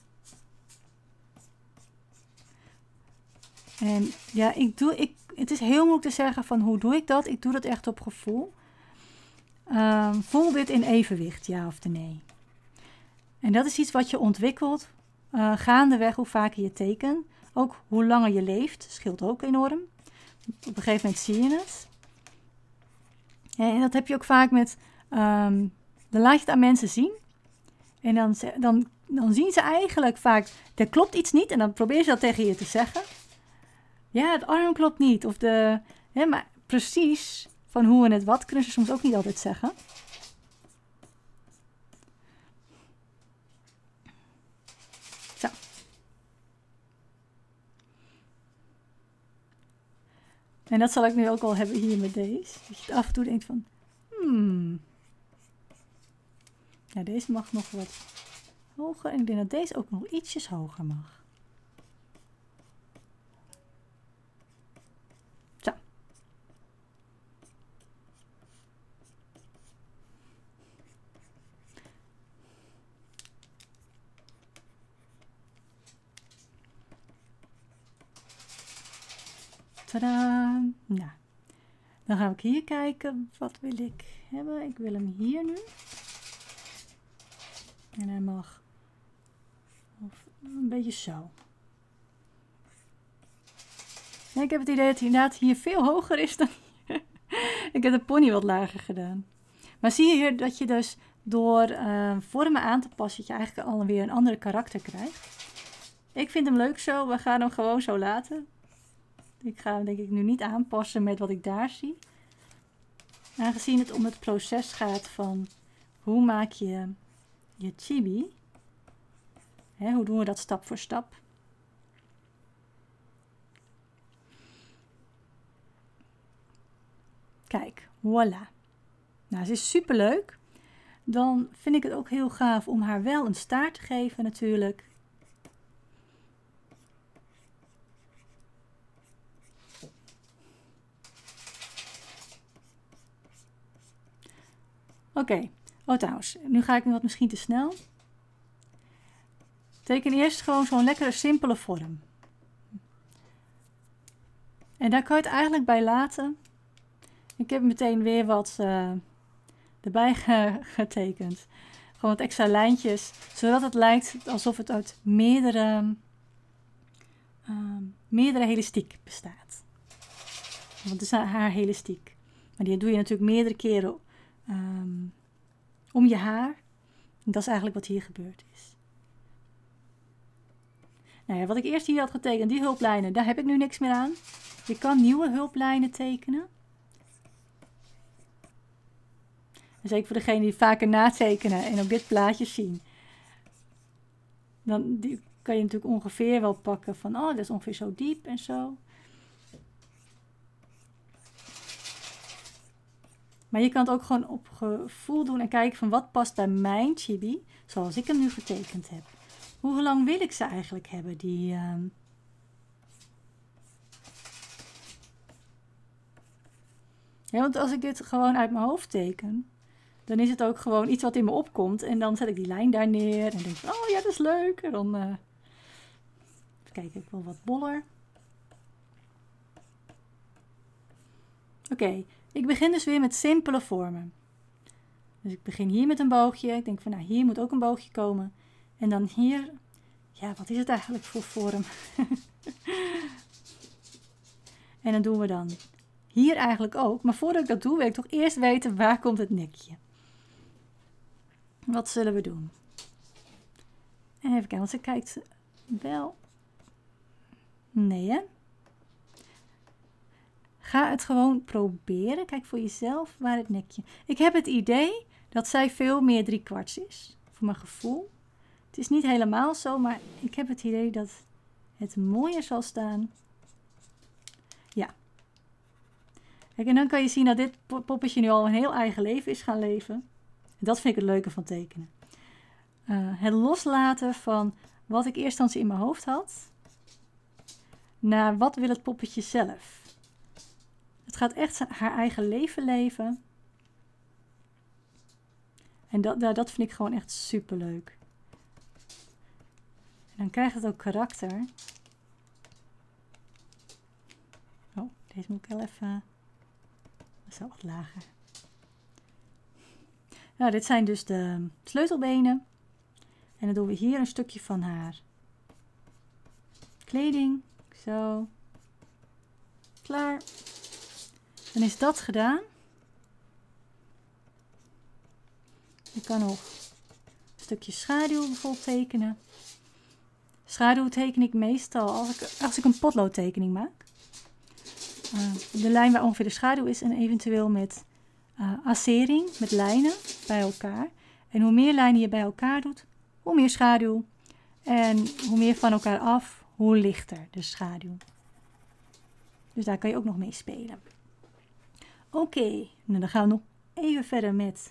En ja, het is heel moeilijk te zeggen van hoe doe ik dat. Ik doe dat echt op gevoel. Voel dit in evenwicht, ja of nee? En dat is iets wat je ontwikkelt gaandeweg hoe vaker je tekent. Ook hoe langer je leeft, scheelt ook enorm. Op een gegeven moment zie je het. En dat heb je ook vaak met, dan laat je het aan mensen zien. En dan zien ze eigenlijk vaak, er klopt iets niet. En dan probeer je dat tegen je te zeggen. Ja, het arm klopt niet. Of maar precies van hoe en het wat kunnen ze soms ook niet altijd zeggen. Zo. En dat zal ik nu ook al hebben hier met deze. Dat je af en toe denkt van, ja, deze mag nog wat hoger. En ik denk dat deze ook nog ietsjes hoger mag. Tadaa. Nou, dan ga ik hier kijken. Wat wil ik hebben? Ik wil hem hier nu. En hij mag een beetje zo. Ja, ik heb het idee dat hij inderdaad hier veel hoger is dan hier. Ik heb de pony wat lager gedaan. Maar zie je hier dat je dus door vormen aan te passen, dat je eigenlijk alweer een andere karakter krijgt. Ik vind hem leuk zo. We gaan hem gewoon zo laten. Ik ga hem denk ik nu niet aanpassen met wat ik daar zie. Aangezien het om het proces gaat van hoe maak je je chibi. Hè, hoe doen we dat stap voor stap. Kijk, voilà. Nou, ze is super leuk. Dan vind ik het ook heel gaaf om haar wel een staart te geven natuurlijk. Oké. Oh trouwens, nu ga ik wat misschien te snel. Teken eerst gewoon zo'n lekkere simpele vorm. En daar kan je het eigenlijk bij laten. Ik heb meteen weer wat erbij getekend. Gewoon wat extra lijntjes. Zodat het lijkt alsof het uit meerdere helastiek bestaat. Want het is haar helastiek. Maar die doe je natuurlijk meerdere keren om je haar. En dat is eigenlijk wat hier gebeurd is. Nou ja, wat ik eerst hier had getekend, die hulplijnen, daar heb ik nu niks meer aan. Je kan nieuwe hulplijnen tekenen. En zeker voor degenen die vaker natekenen en op dit plaatje zien. Dan kan je natuurlijk ongeveer wel pakken van, oh, dat is ongeveer zo diep en zo. Maar je kan het ook gewoon op gevoel doen en kijken van wat past bij mijn chibi, zoals ik hem nu getekend heb. Hoe lang wil ik ze eigenlijk hebben, die... Ja, want als ik dit gewoon uit mijn hoofd teken, dan is het ook gewoon iets wat in me opkomt. En dan zet ik die lijn daar neer en denk ik, oh ja, dat is leuk. En dan even kijken, ik wil wat boller. Oké, ik begin dus weer met simpele vormen. Dus ik begin hier met een boogje. Ik denk van, nou, hier moet ook een boogje komen. En dan hier, ja, wat is het eigenlijk voor vorm? En dan doen we dan hier eigenlijk ook. Maar voordat ik dat doe, wil ik toch eerst weten, waar komt het nekje? Wat zullen we doen? En even kijken, want ze kijkt wel... Nee, hè? Ga het gewoon proberen. Kijk voor jezelf waar het nekje... Ik heb het idee dat zij veel meer 3/4 is. Voor mijn gevoel. Het is niet helemaal zo, maar ik heb het idee dat het mooier zal staan. Ja. Kijk, en dan kan je zien dat dit poppetje nu al een heel eigen leven is gaan leven. Dat vind ik het leuke van tekenen. Het loslaten van wat ik eerst instantie in mijn hoofd had, naar wat wil het poppetje zelf. Het gaat echt haar eigen leven leven. En dat vind ik gewoon echt super leuk. En dan krijgt het ook karakter. Oh, deze moet ik wel even... Zo wat lager. Nou, dit zijn dus de sleutelbenen. En dan doen we hier een stukje van haar kleding. Zo. Klaar. Dan is dat gedaan. Je kan nog een stukje schaduw bijvoorbeeld tekenen. Schaduw teken ik meestal als ik een potloodtekening maak. De lijn waar ongeveer de schaduw is en eventueel met assering, met lijnen bij elkaar. En hoe meer lijnen je bij elkaar doet, hoe meer schaduw. En hoe meer van elkaar af, hoe lichter de schaduw. Dus daar kan je ook nog mee spelen. Oké, nou dan gaan we nog even verder met...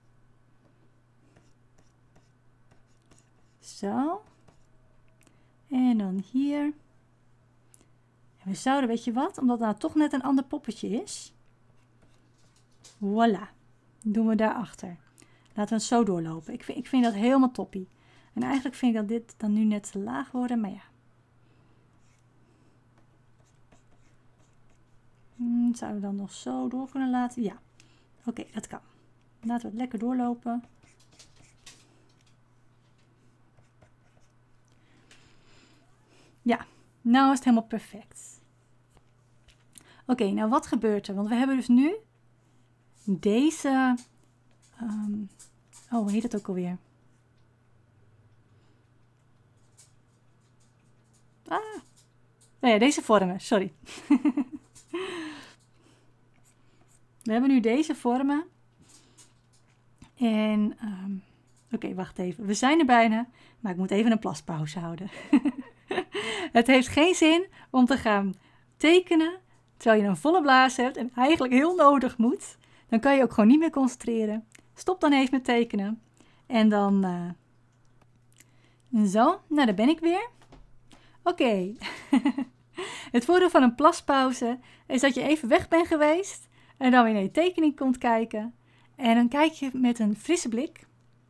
Zo. En dan hier. En we zouden, weet je wat, omdat het nou toch net een ander poppetje is. Voilà. Doen we daarachter. Laten we het zo doorlopen. Ik vind dat helemaal toppie. En eigenlijk vind ik dat dit dan nu net te laag worden, maar ja. Zouden we dan nog zo door kunnen laten? Ja. Oké, dat kan. Laten we het lekker doorlopen. Ja, nou is het helemaal perfect. Oké, nou wat gebeurt er? Want we hebben dus nu deze... hoe heet het ook alweer? Nou ja, deze vormen, sorry. We hebben nu deze vormen. En, oké, wacht even. We zijn er bijna, maar ik moet even een plaspauze houden. Het heeft geen zin om te gaan tekenen terwijl je een volle blaas hebt en eigenlijk heel nodig moet. Dan kan je ook gewoon niet meer concentreren. Stop dan even met tekenen. En dan, zo, nou daar ben ik weer. Oké. Het voordeel van een plaspauze is dat je even weg bent geweest en dan weer naar je tekening komt kijken. En dan kijk je met een frisse blik.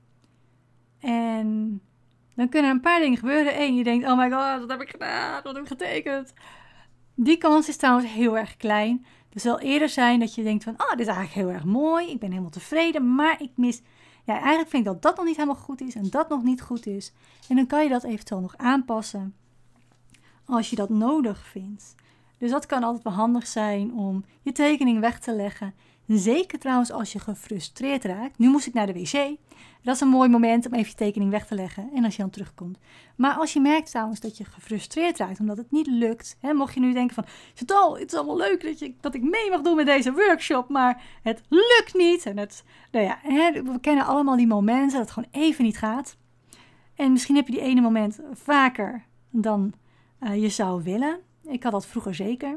En dan kunnen een paar dingen gebeuren. Eén, je denkt, oh my god, wat heb ik gedaan? Wat heb ik getekend? Die kans is trouwens heel erg klein. Het zal eerder zijn dat je denkt van, oh, dit is eigenlijk heel erg mooi. Ik ben helemaal tevreden, maar ik mis... Ja, eigenlijk vind ik dat dat nog niet helemaal goed is en dat nog niet goed is. En dan kan je dat eventueel nog aanpassen als je dat nodig vindt. Dus dat kan altijd wel handig zijn om je tekening weg te leggen. Zeker trouwens als je gefrustreerd raakt. Nu moest ik naar de wc. Dat is een mooi moment om even je tekening weg te leggen en als je dan terugkomt. Maar als je merkt trouwens dat je gefrustreerd raakt omdat het niet lukt. Hè, mocht je nu denken van, het is allemaal leuk dat ik mee mag doen met deze workshop, maar het lukt niet. En nou ja, we kennen allemaal die momenten dat het gewoon even niet gaat. En misschien heb je die ene moment vaker dan je zou willen. Ik had dat vroeger zeker.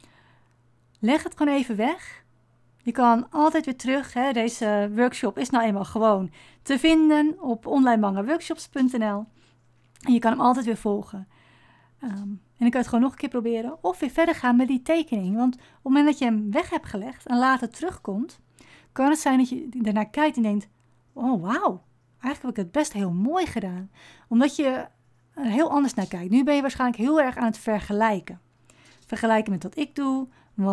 Leg het gewoon even weg. Je kan altijd weer terug. Hè. Deze workshop is nou eenmaal gewoon te vinden op onlinemangaworkshops.nl. En je kan hem altijd weer volgen. En dan kan je het gewoon nog een keer proberen. Of weer verder gaan met die tekening. Want op het moment dat je hem weg hebt gelegd en later terugkomt, kan het zijn dat je daarnaar kijkt en denkt, oh wauw, eigenlijk heb ik het best heel mooi gedaan. Omdat je er heel anders naar kijkt. Nu ben je waarschijnlijk heel erg aan het vergelijken. Vergelijken met wat ik doe.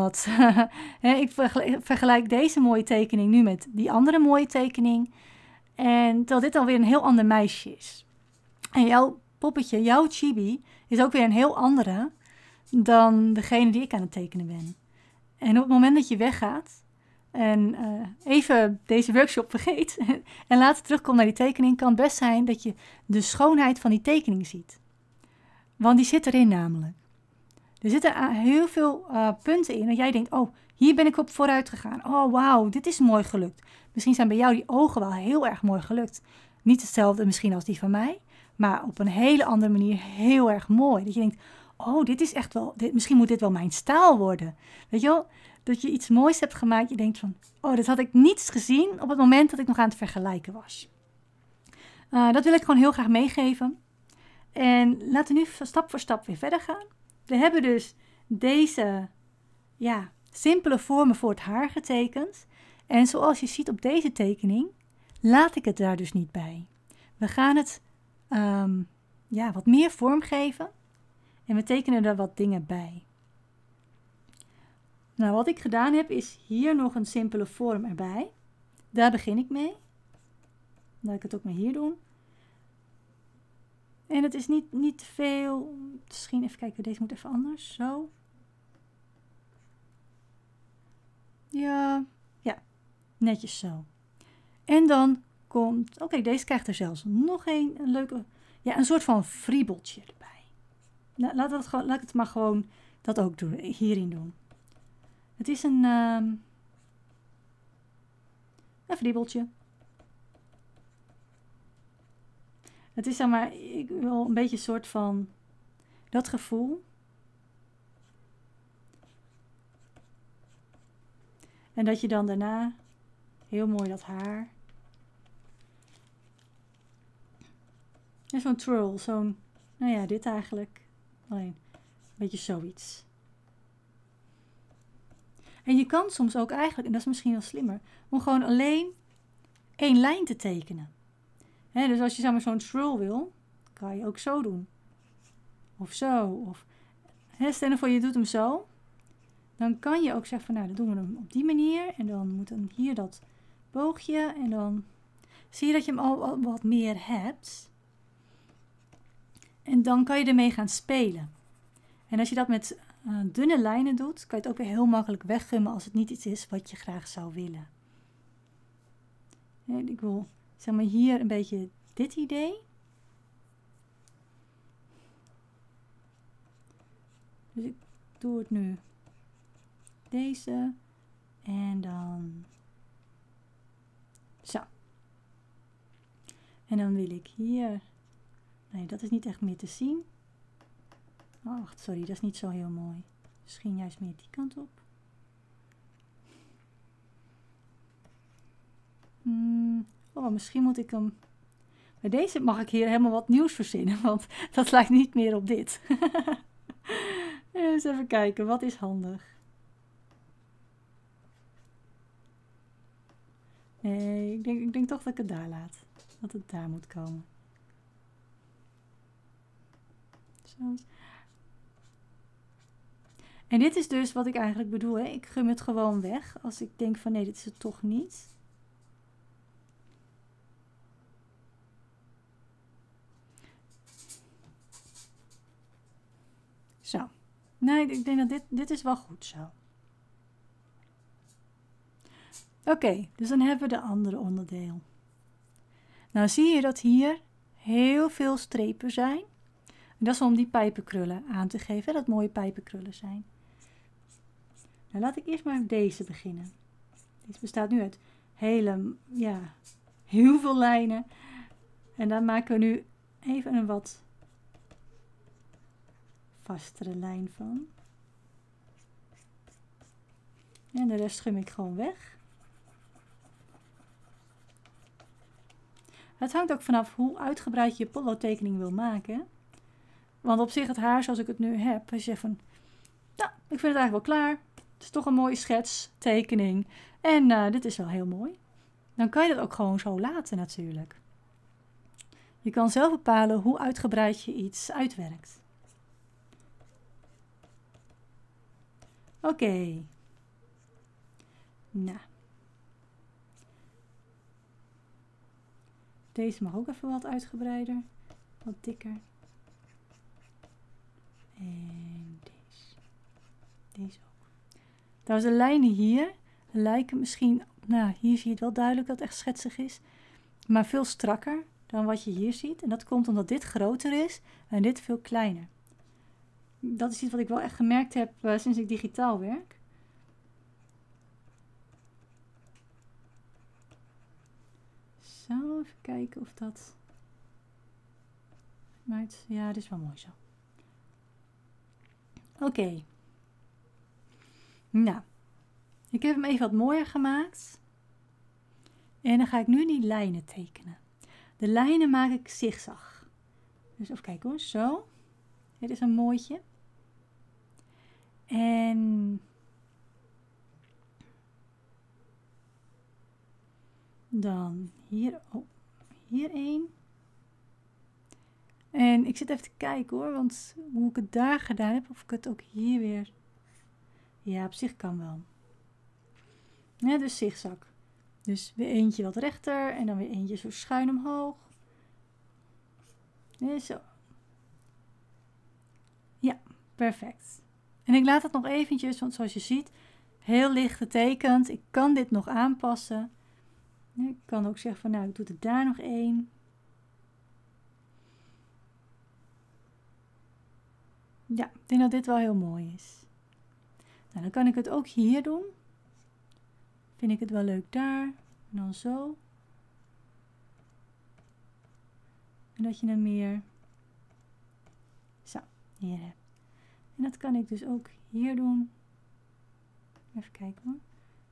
Ik vergelijk deze mooie tekening nu met die andere mooie tekening. En terwijl dit alweer een heel ander meisje is. En jouw poppetje, jouw chibi, is ook weer een heel andere dan degene die ik aan het tekenen ben. En op het moment dat je weggaat en even deze workshop vergeet en later terugkomt naar die tekening, kan het best zijn dat je de schoonheid van die tekening ziet. Want die zit erin namelijk. Er zitten heel veel punten in dat jij denkt, oh, hier ben ik op vooruit gegaan. Oh, wauw, dit is mooi gelukt. Misschien zijn bij jou die ogen wel heel erg mooi gelukt. Niet hetzelfde misschien als die van mij, maar op een hele andere manier heel erg mooi. Dat je denkt, oh, dit is echt wel, misschien moet dit wel mijn stijl worden. Weet je wel, dat je iets moois hebt gemaakt. Je denkt van, oh, dat had ik niet gezien op het moment dat ik nog aan het vergelijken was. Dat wil ik gewoon heel graag meegeven. En laten we nu stap voor stap weer verder gaan. We hebben dus deze simpele vormen voor het haar getekend. En zoals je ziet op deze tekening, laat ik het daar dus niet bij. We gaan het wat meer vorm geven. En we tekenen er wat dingen bij. Nou, wat ik gedaan heb, is hier nog een simpele vorm erbij. Daar begin ik mee. Laat ik het ook maar hier doen. En het is niet te veel. Misschien even kijken, deze moet even anders. Zo. Ja, netjes zo. En dan komt, oké, deze krijgt er zelfs nog een leuke, een soort van friebeltje erbij. Nou, laat ik het maar gewoon dat ook doen, hierin doen. Het is een friebeltje. Het is zeg maar, ik wil een beetje een soort van dat gevoel. En dat je dan daarna heel mooi dat haar. En zo'n twirl, dit eigenlijk. Alleen een beetje zoiets. En je kan soms ook eigenlijk, en dat is misschien wel slimmer, om gewoon alleen één lijn te tekenen. Dus als je zo'n twirl wil, kan je ook zo doen. Of zo. Of, stel je voor je doet hem zo. dan kan je ook zeggen van nou, dan doen we hem op die manier. En dan moet dan hier dat boogje. En dan zie je dat je hem al wat meer hebt. En dan kan je ermee gaan spelen. En als je dat met dunne lijnen doet, kan je het ook weer heel makkelijk weggummen als het niet iets is wat je graag zou willen. En ik wil zeg maar hier een beetje dit idee. Dus ik doe het nu deze en dan zo. En dan wil ik hier, nee, dat is niet echt meer te zien. Oh, wacht, sorry, dat is niet zo heel mooi. Misschien juist meer die kant op. Oh, misschien moet ik hem... Bij deze mag ik hier helemaal wat nieuws verzinnen, want dat lijkt niet meer op dit. Eens even kijken, wat is handig? Nee, ik denk toch dat ik het daar laat. Dat het daar moet komen. Zo. En dit is dus wat ik eigenlijk bedoel. Hè? Ik gum het gewoon weg als ik denk van nee, dit is het toch niet. Zo. Nee, ik denk dat dit is wel goed zo. Oké, dus dan hebben we de andere onderdeel. Nou zie je dat hier heel veel strepen zijn. En dat is om die pijpenkrullen aan te geven, dat mooie pijpenkrullen zijn. Nou, laat ik eerst maar met deze beginnen. Dit bestaat nu uit heel veel lijnen. En daar maken we nu even een wat vastere lijn van. En de rest schum ik gewoon weg. Het hangt ook vanaf hoe uitgebreid je potloodtekening wil maken. Want op zich het haar zoals ik het nu heb, als je zegt van, nou, ik vind het eigenlijk wel klaar. Het is toch een mooie schetstekening. En dit is wel heel mooi. Dan kan je dat ook gewoon zo laten natuurlijk. Je kan zelf bepalen hoe uitgebreid je iets uitwerkt. Oké. Nou. Deze mag ook even wat uitgebreider. Wat dikker. En deze. Deze ook. Trouwens, de lijnen hier lijken misschien... Nou, hier zie je het wel duidelijk dat het echt schetsig is. Maar veel strakker dan wat je hier ziet. En dat komt omdat dit groter is en dit veel kleiner. Dat is iets wat ik wel echt gemerkt heb sinds ik digitaal werk. Zo, even kijken of dat... Maar ja, dit is wel mooi zo. Oké. Nou, ik heb hem even wat mooier gemaakt. En dan ga ik nu die lijnen tekenen. De lijnen maak ik zigzag. Dus even kijken hoor, zo. Dit is een mooitje. En dan hier, hier één. En ik zit even te kijken hoor, want hoe ik het daar gedaan heb, of ik het ook hier weer... Ja, op zich kan wel. Ja, dus zigzag. Dus weer eentje wat rechter en dan weer eentje zo schuin omhoog. Ja, zo. Ja, perfect. En ik laat het nog eventjes, want zoals je ziet, heel licht getekend. Ik kan dit nog aanpassen. Ik kan ook zeggen van nou, ik doe er daar nog één. Ja, ik denk dat dit wel heel mooi is. Nou, dan kan ik het ook hier doen. Vind ik het wel leuk daar. En dan zo. En dat je hem meer zo hier hebt. En dat kan ik dus ook hier doen. Even kijken hoor.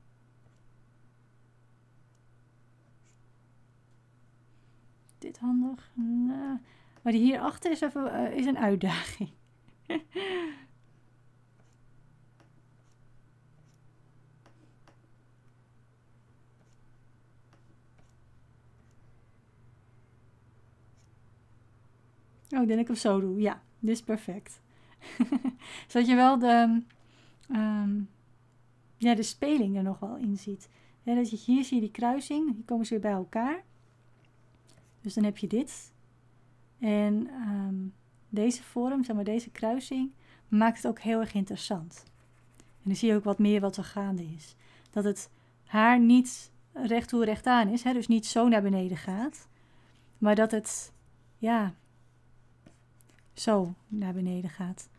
Dit handig. Nou, maar die hierachter is even is een uitdaging. Oh, ik denk dat ik hem zo doe. Ja, dit is perfect. Zodat je wel ja, de speling er nog wel in ziet. Ja, dat hier zie je die kruising, hier komen ze weer bij elkaar. Dus dan heb je dit. En deze vorm, zeg maar deze kruising, maakt het ook heel erg interessant. En dan zie je ook wat meer wat er gaande is. Dat het haar niet recht toe recht aan is, hè, dus niet zo naar beneden gaat. Maar dat het, ja, zo naar beneden gaat.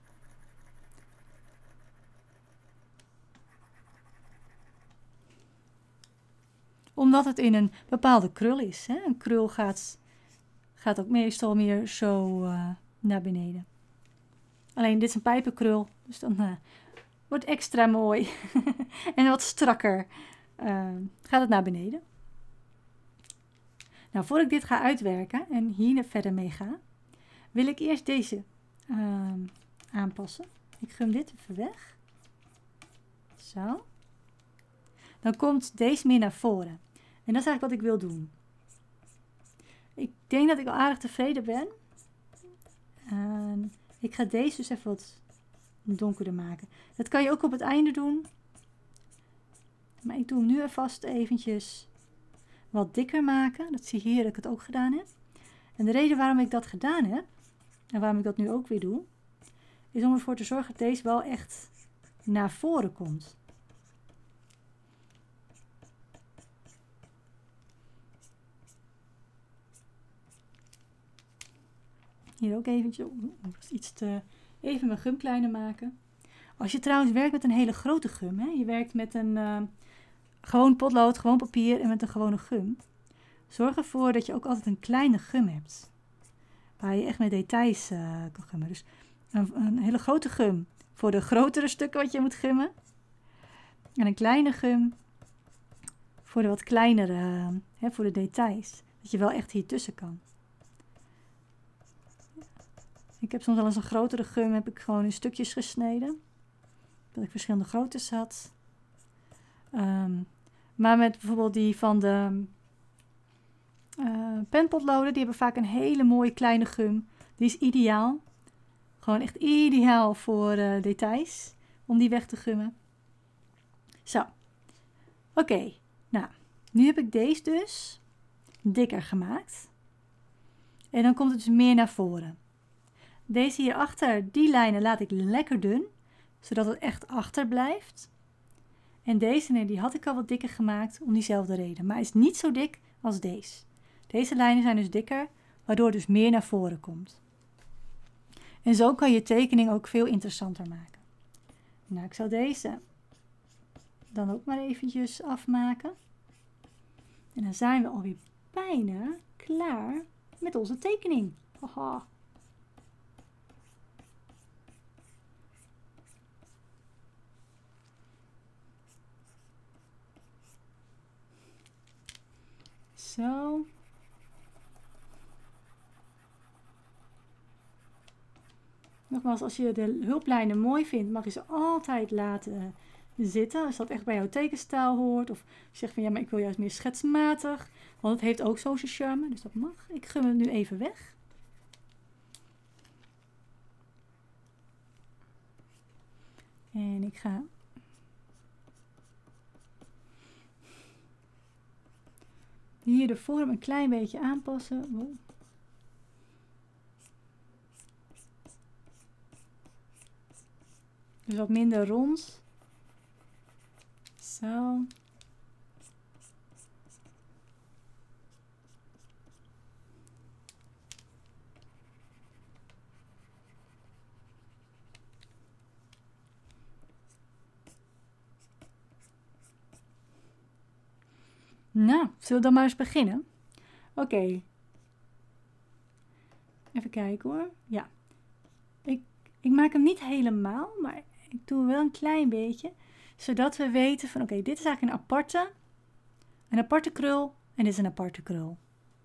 Omdat het in een bepaalde krul is. Hè? Een krul gaat ook meestal meer zo naar beneden. Alleen dit is een pijpenkrul, dus dan wordt extra mooi en wat strakker gaat het naar beneden. Nou, voordat ik dit ga uitwerken en hier verder mee ga, wil ik eerst deze aanpassen. Ik gum dit even weg. Zo. Dan komt deze meer naar voren. En dat is eigenlijk wat ik wil doen. Ik denk dat ik al aardig tevreden ben. En ik ga deze dus even wat donkerder maken. Dat kan je ook op het einde doen. Maar ik doe hem nu alvast eventjes wat dikker maken. Dat zie je hier dat ik het ook gedaan heb. En de reden waarom ik dat gedaan heb, en waarom ik dat nu ook weer doe, is om ervoor te zorgen dat deze wel echt naar voren komt. Hier ook eventjes, even mijn gum kleiner maken. Als je trouwens werkt met een hele grote gum, hè, je werkt met een gewoon potlood, gewoon papier en met een gewone gum. Zorg ervoor dat je ook altijd een kleine gum hebt. Waar je echt met details kan gummen. Dus een hele grote gum voor de grotere stukken wat je moet gummen. En een kleine gum voor de wat kleinere, voor de details. Dat je wel echt hier tussen kan. Ik heb soms wel eens een grotere gum, heb ik gewoon in stukjes gesneden. Dat ik verschillende groottes had. Maar met bijvoorbeeld die van de penpotloden, die hebben vaak een hele mooie kleine gum. Die is ideaal. Gewoon echt ideaal voor details. Om die weg te gummen. Zo. Oké. Nou, nu heb ik deze dus dikker gemaakt. En dan komt het dus meer naar voren. Deze hierachter, die lijnen laat ik lekker dun. Zodat het echt achter blijft. En deze, nee, die had ik al wat dikker gemaakt om diezelfde reden. Maar hij is niet zo dik als deze. Deze lijnen zijn dus dikker, waardoor het dus meer naar voren komt. En zo kan je tekening ook veel interessanter maken. Nou, ik zal deze dan ook maar eventjes afmaken. En dan zijn we alweer bijna klaar met onze tekening. Haha. Zo. Nogmaals, als je de hulplijnen mooi vindt, mag je ze altijd laten zitten. Als dat echt bij jouw tekenstijl hoort. Of je zegt van ja, maar ik wil juist meer schetsmatig. Want het heeft ook zo zijn charme, dus dat mag. Ik gum het nu even weg. En ik ga hier de vorm een klein beetje aanpassen. Wow. Dus wat minder rond. Zo. Nou, zullen we dan maar eens beginnen? Oké. Even kijken hoor. Ja. Ik maak hem niet helemaal, maar ik doe wel een klein beetje. Zodat we weten van oké, dit is eigenlijk een aparte krul en dit is een aparte krul.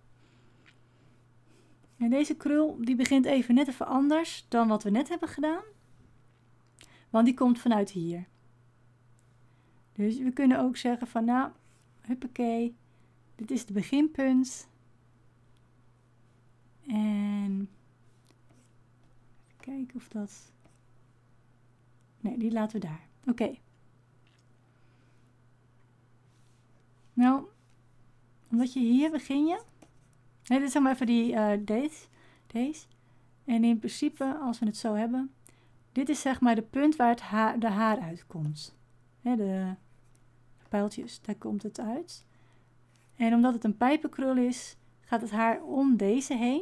En deze krul die begint even net even anders dan wat we net hebben gedaan. Want die komt vanuit hier. Dus we kunnen ook zeggen van nou, huppakee, dit is het beginpunt. En even kijken of dat... Nee, die laten we daar. Oké. Nou, omdat je hier begin je. Nee, dit is zeg maar even deze. En in principe, als we het zo hebben. Dit is zeg maar de punt waar de haar uitkomt. De pijltjes, daar komt het uit. En omdat het een pijpenkrul is, gaat het haar om deze heen.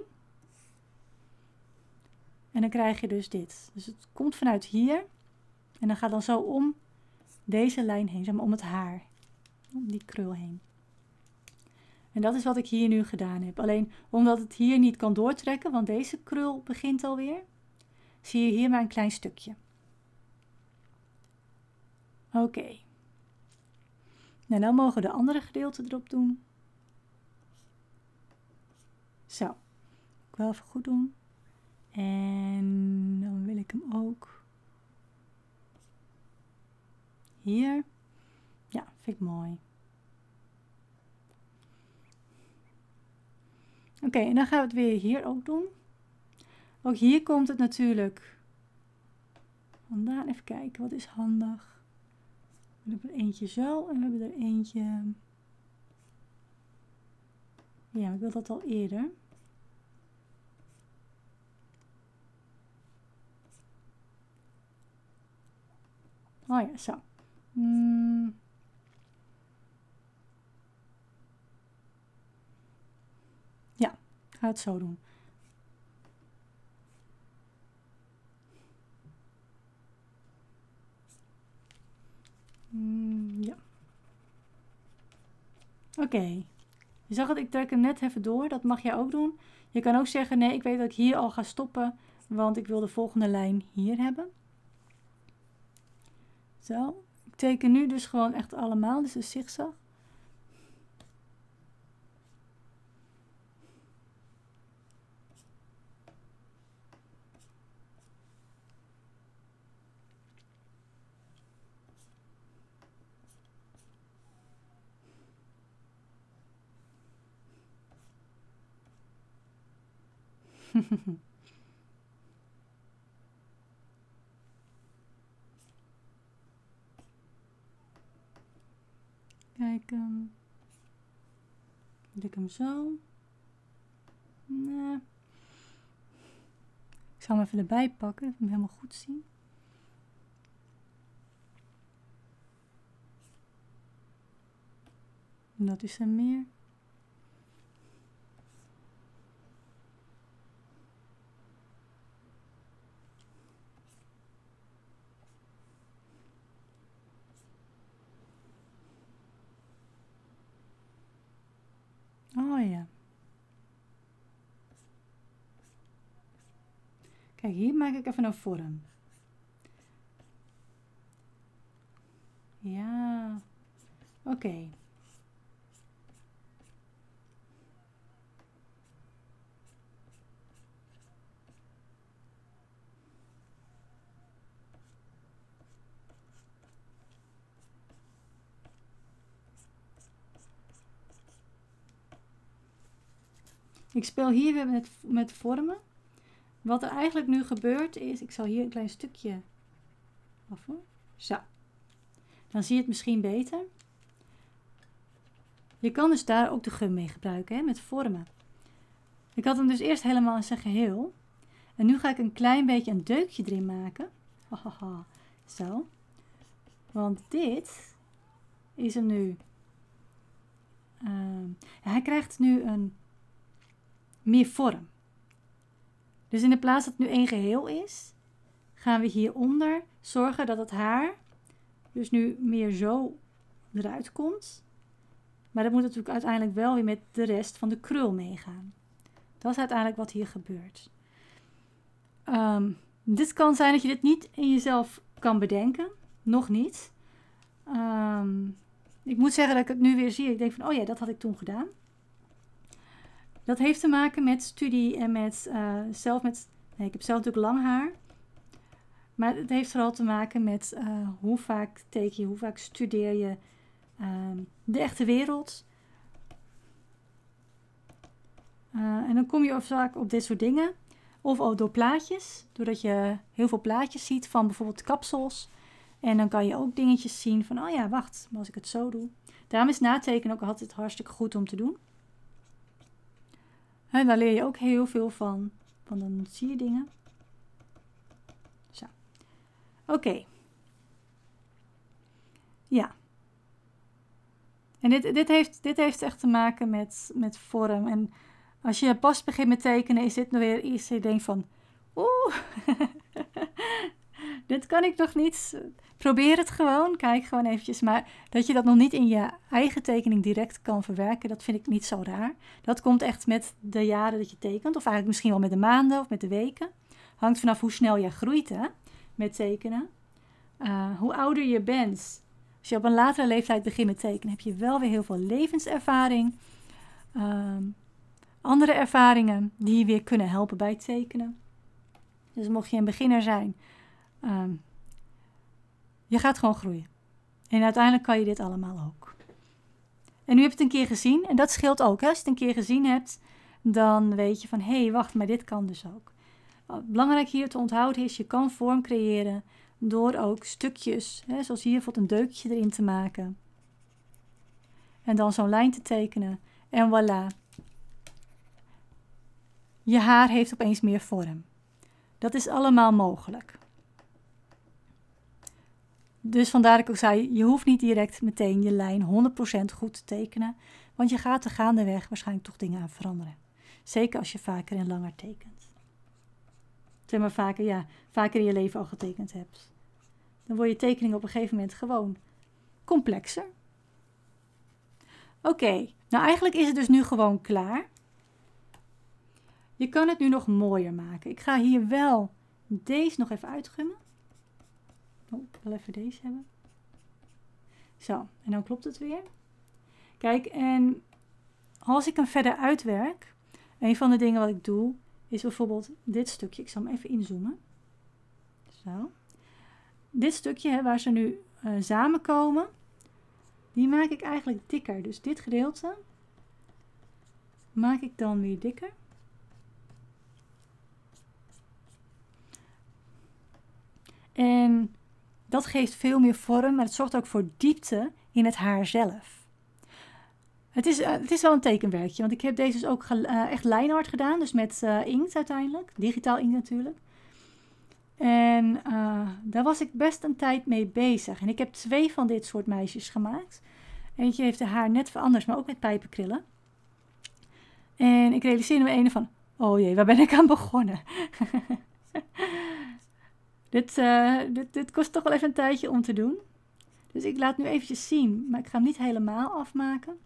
En dan krijg je dus dit. Dus het komt vanuit hier. En dan gaat dan zo om deze lijn heen, zeg maar om het haar. Om die krul heen. En dat is wat ik hier nu gedaan heb. Alleen omdat het hier niet kan doortrekken, want deze krul begint alweer, zie je hier maar een klein stukje. Oké. Nou, dan mogen we de andere gedeelte erop doen. Zo. Ik wil even goed doen. En dan wil ik hem ook hier. Ja, vind ik mooi. Oké, en dan gaan we het weer hier ook doen. Ook hier komt het natuurlijk vandaan. Even kijken, wat is handig. We hebben er eentje zo en we hebben er eentje. Ja, ik wil dat al eerder. Oh ja, zo. Ja, ik ga het zo doen. Ja. Oké. Je zag het, ik trek hem net even door. Dat mag jij ook doen. Je kan ook zeggen, nee, ik weet dat ik hier al ga stoppen, want ik wil de volgende lijn hier hebben. Zo. Ik teken nu dus gewoon echt allemaal, dus een zigzag. Kijk, doe ik hem zo. Nee. Ik zal hem even erbij pakken, dat we hem helemaal goed zien. En dat is er meer. Oh ja. Kijk, hier maak ik even een vorm. Ja. Oké. Ik speel hier weer met vormen. Wat er eigenlijk nu gebeurt is, ik zal hier een klein stukje afvoeren. Zo. Dan zie je het misschien beter. Je kan dus daar ook de gum mee gebruiken, hè, met vormen. Ik had hem dus eerst helemaal in zijn geheel. En nu ga ik een klein beetje een deukje erin maken. Hahaha. Zo. Want dit is hem nu. Hij krijgt nu een meer vorm. Dus in de plaats dat het nu één geheel is, gaan we hieronder zorgen dat het haar dus nu meer zo eruit komt. Maar dat moet natuurlijk uiteindelijk wel weer met de rest van de krul meegaan. Dat is uiteindelijk wat hier gebeurt. Dit kan zijn dat je dit niet in jezelf kan bedenken. Nog niet. Ik moet zeggen dat ik het nu weer zie. Ik denk van, oh ja, dat had ik toen gedaan. Dat heeft te maken met studie en met nee, ik heb zelf natuurlijk lang haar. Maar het heeft vooral te maken met hoe vaak teken je, hoe vaak studeer je de echte wereld. En dan kom je vaak op dit soort dingen. Of ook door plaatjes. Doordat je heel veel plaatjes ziet van bijvoorbeeld kapsels. En dan kan je ook dingetjes zien van, oh ja, wacht, als ik het zo doe. Daarom is natekenen ook altijd hartstikke goed om te doen. En daar leer je ook heel veel van. Want dan zie je dingen. Zo. Oké. Ja. En dit heeft echt te maken met vorm. En als je pas begint met tekenen, is dit nog weer iets. Je denkt van, oeh, dit kan ik nog niet. Probeer het gewoon. Kijk gewoon eventjes. Maar dat je dat nog niet in je eigen tekening direct kan verwerken, dat vind ik niet zo raar. Dat komt echt met de jaren dat je tekent. Of eigenlijk misschien wel met de maanden of met de weken. Hangt vanaf hoe snel je groeit, hè, met tekenen. Hoe ouder je bent. Als je op een latere leeftijd begint met tekenen, heb je wel weer heel veel levenservaring. Andere ervaringen die je weer kunnen helpen bij het tekenen. Dus mocht je een beginner zijn, je gaat gewoon groeien. En uiteindelijk kan je dit allemaal ook. En nu heb je het een keer gezien. En dat scheelt ook. Hè? Als je het een keer gezien hebt, dan weet je van, hé, wacht, maar dit kan dus ook. Wat belangrijk hier te onthouden is, je kan vorm creëren door ook stukjes, hè, zoals hier bijvoorbeeld een deukje erin te maken. En dan zo'n lijn te tekenen. En voilà. Je haar heeft opeens meer vorm. Dat is allemaal mogelijk. Dus vandaar dat ik ook zei, je hoeft niet direct meteen je lijn 100% goed te tekenen. Want je gaat er gaandeweg waarschijnlijk toch dingen aan veranderen. Zeker als je vaker en langer tekent. Zeg maar vaker in je leven al getekend hebt. Dan wordt je tekening op een gegeven moment gewoon complexer. Oké, nou eigenlijk is het dus nu gewoon klaar. Je kan het nu nog mooier maken. Ik ga hier wel deze nog even uitgummen. Oh, ik wil even deze hebben. Zo, en dan klopt het weer. Kijk, en als ik hem verder uitwerk, een van de dingen wat ik doe, is bijvoorbeeld dit stukje. Ik zal hem even inzoomen. Zo. Dit stukje, hè, waar ze nu samenkomen, die maak ik eigenlijk dikker. Dus dit gedeelte maak ik dan weer dikker. En dat geeft veel meer vorm, maar het zorgt ook voor diepte in het haar zelf. Het is wel een tekenwerkje, want ik heb deze dus ook echt lijnart gedaan, dus met inkt uiteindelijk, digitaal inkt natuurlijk. En daar was ik best een tijd mee bezig. En ik heb 2 van dit soort meisjes gemaakt. Eentje heeft haar haar net veranderd, maar ook met pijpenkrillen. En ik realiseerde me ene van, oh jee, waar ben ik aan begonnen? Dit kost toch wel even een tijdje om te doen. Dus ik laat nu eventjes zien, maar ik ga hem niet helemaal afmaken.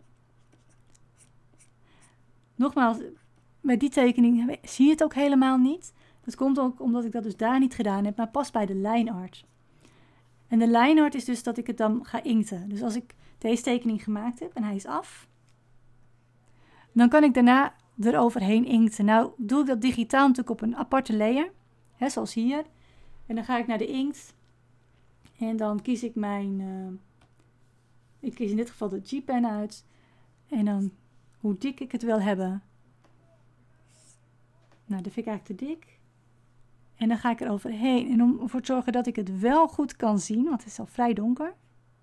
Nogmaals, met die tekening zie je het ook helemaal niet. Dat komt ook omdat ik dat dus daar niet gedaan heb, maar pas bij de lijnart. En de lijnart is dus dat ik het dan ga inkten. Dus als ik deze tekening gemaakt heb en hij is af, dan kan ik daarna eroverheen inkten. Nou doe ik dat digitaal natuurlijk op een aparte layer, hè, zoals hier. En dan ga ik naar de inkt en dan kies ik ik kies in dit geval de G-pen uit. En dan hoe dik ik het wil hebben. Nou, dat vind ik eigenlijk te dik. En dan ga ik er overheen. En om ervoor te zorgen dat ik het wel goed kan zien, want het is al vrij donker,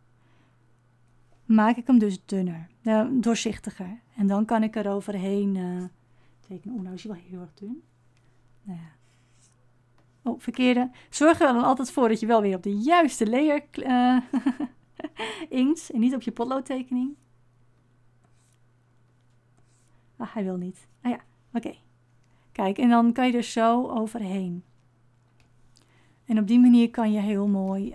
maak ik hem dus dunner, doorzichtiger. En dan kan ik er overheen tekenen. Oh, nou is hij wel heel erg dun. Nou ja. Oh, verkeerde. Zorg er dan altijd voor dat je wel weer op de juiste layer inkt en niet op je potloodtekening. Ah, hij wil niet. Ah ja, oké. Kijk, en dan kan je er zo overheen. En op die manier kan je heel mooi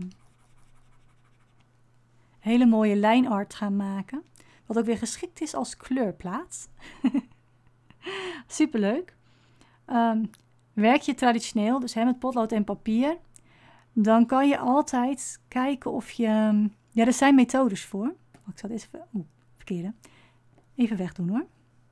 hele mooie lijnart gaan maken. Wat ook weer geschikt is als kleurplaat. Superleuk. Werk je traditioneel, dus met potlood en papier, dan kan je altijd kijken of je... Ja, er zijn methodes voor. Ik zal dit even... verkeerde. Even wegdoen hoor.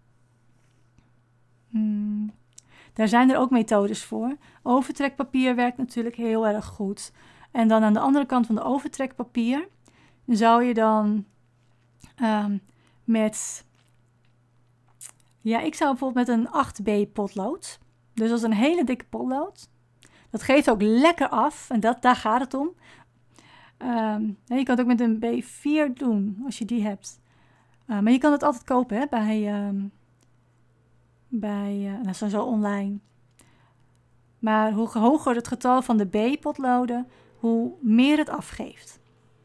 Daar zijn er ook methodes voor. Overtrekpapier werkt natuurlijk heel erg goed. En dan aan de andere kant van de overtrekpapier zou je dan met... Ja, ik zou bijvoorbeeld met een 8B potlood. Dus dat is een hele dikke potlood. Dat geeft ook lekker af. En daar gaat het om. je kan het ook met een B4 doen, als je die hebt. Maar je kan het altijd kopen, hè, bij sowieso online. Maar hoe hoger het getal van de B-potloden, hoe meer het afgeeft.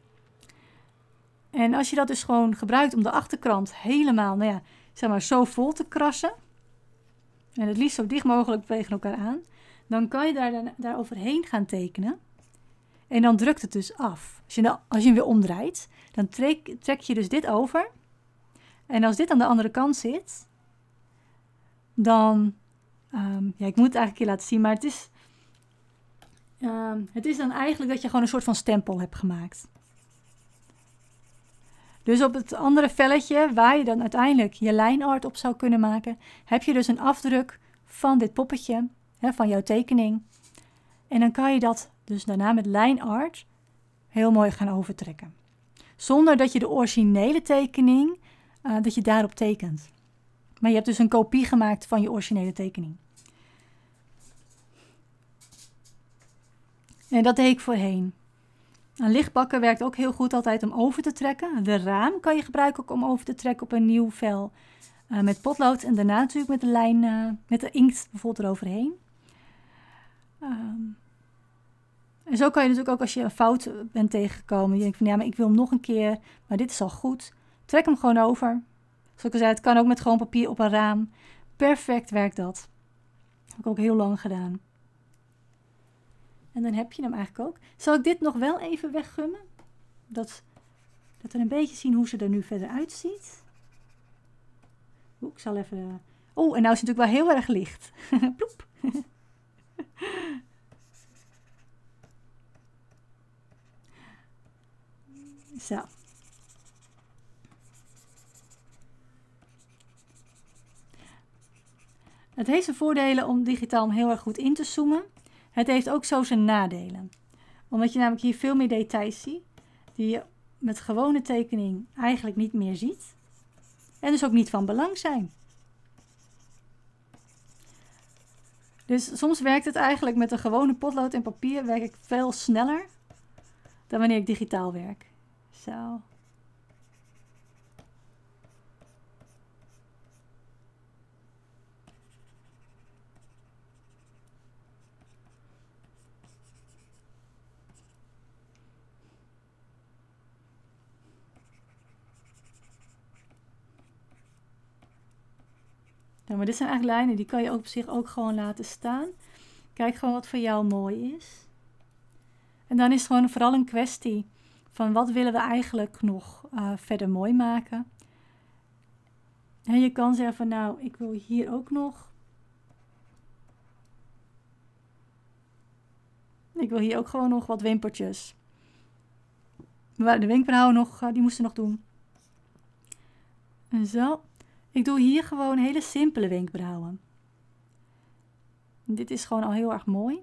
En als je dat dus gewoon gebruikt om de achterkant helemaal, nou ja, zeg maar zo vol te krassen, en het liefst zo dicht mogelijk tegen elkaar aan, dan kan je daar overheen gaan tekenen. En dan drukt het dus af. Als je hem weer omdraait, dan trek je dus dit over. En als dit aan de andere kant zit, dan, ik moet het eigenlijk een keer laten zien, maar het is dan eigenlijk dat je gewoon een soort van stempel hebt gemaakt. Dus op het andere velletje, waar je dan uiteindelijk je lijnart op zou kunnen maken, heb je dus een afdruk van dit poppetje, van jouw tekening. En dan kan je dat dus daarna met lijnart heel mooi gaan overtrekken. Zonder dat je de originele tekening, dat je daarop tekent. Maar je hebt dus een kopie gemaakt van je originele tekening. En dat deed ik voorheen. Een lichtbakken werkt ook heel goed altijd om over te trekken. De raam kan je gebruiken ook om over te trekken op een nieuw vel met potlood. En daarna natuurlijk met de lijn, met de inkt bijvoorbeeld eroverheen. En zo kan je natuurlijk ook als je een fout bent tegengekomen. Je denkt van ja, maar ik wil hem nog een keer, maar dit is al goed. Trek hem gewoon over. Zoals ik al zei, het kan ook met gewoon papier op een raam. Perfect werkt dat. Dat heb ik ook heel lang gedaan. En dan heb je hem eigenlijk ook. Zal ik dit nog wel even weggummen? Dat we een beetje zien hoe ze er nu verder uitziet. Ik zal even... Oh, en nou is het natuurlijk wel heel erg licht. Ploep. Zo. Het heeft zijn voordelen om digitaal heel erg goed in te zoomen. Het heeft ook zo zijn nadelen. Omdat je namelijk hier veel meer details ziet, die je met gewone tekening eigenlijk niet meer ziet. En dus ook niet van belang zijn. Dus soms werkt het eigenlijk met een gewone potlood en papier werk ik veel sneller dan wanneer ik digitaal werk. Zo. Ja, maar dit zijn eigenlijk lijnen, die kan je op zich ook gewoon laten staan. Kijk gewoon wat voor jou mooi is. En dan is het gewoon vooral een kwestie van wat willen we eigenlijk nog verder mooi maken. En je kan zeggen van nou, ik wil hier ook nog. Ik wil hier ook gewoon nog wat wimpertjes. Maar de wenkbrauwen nog, die moesten nog doen. En zo. Ik doe hier gewoon hele simpele wenkbrauwen. Dit is gewoon al heel erg mooi.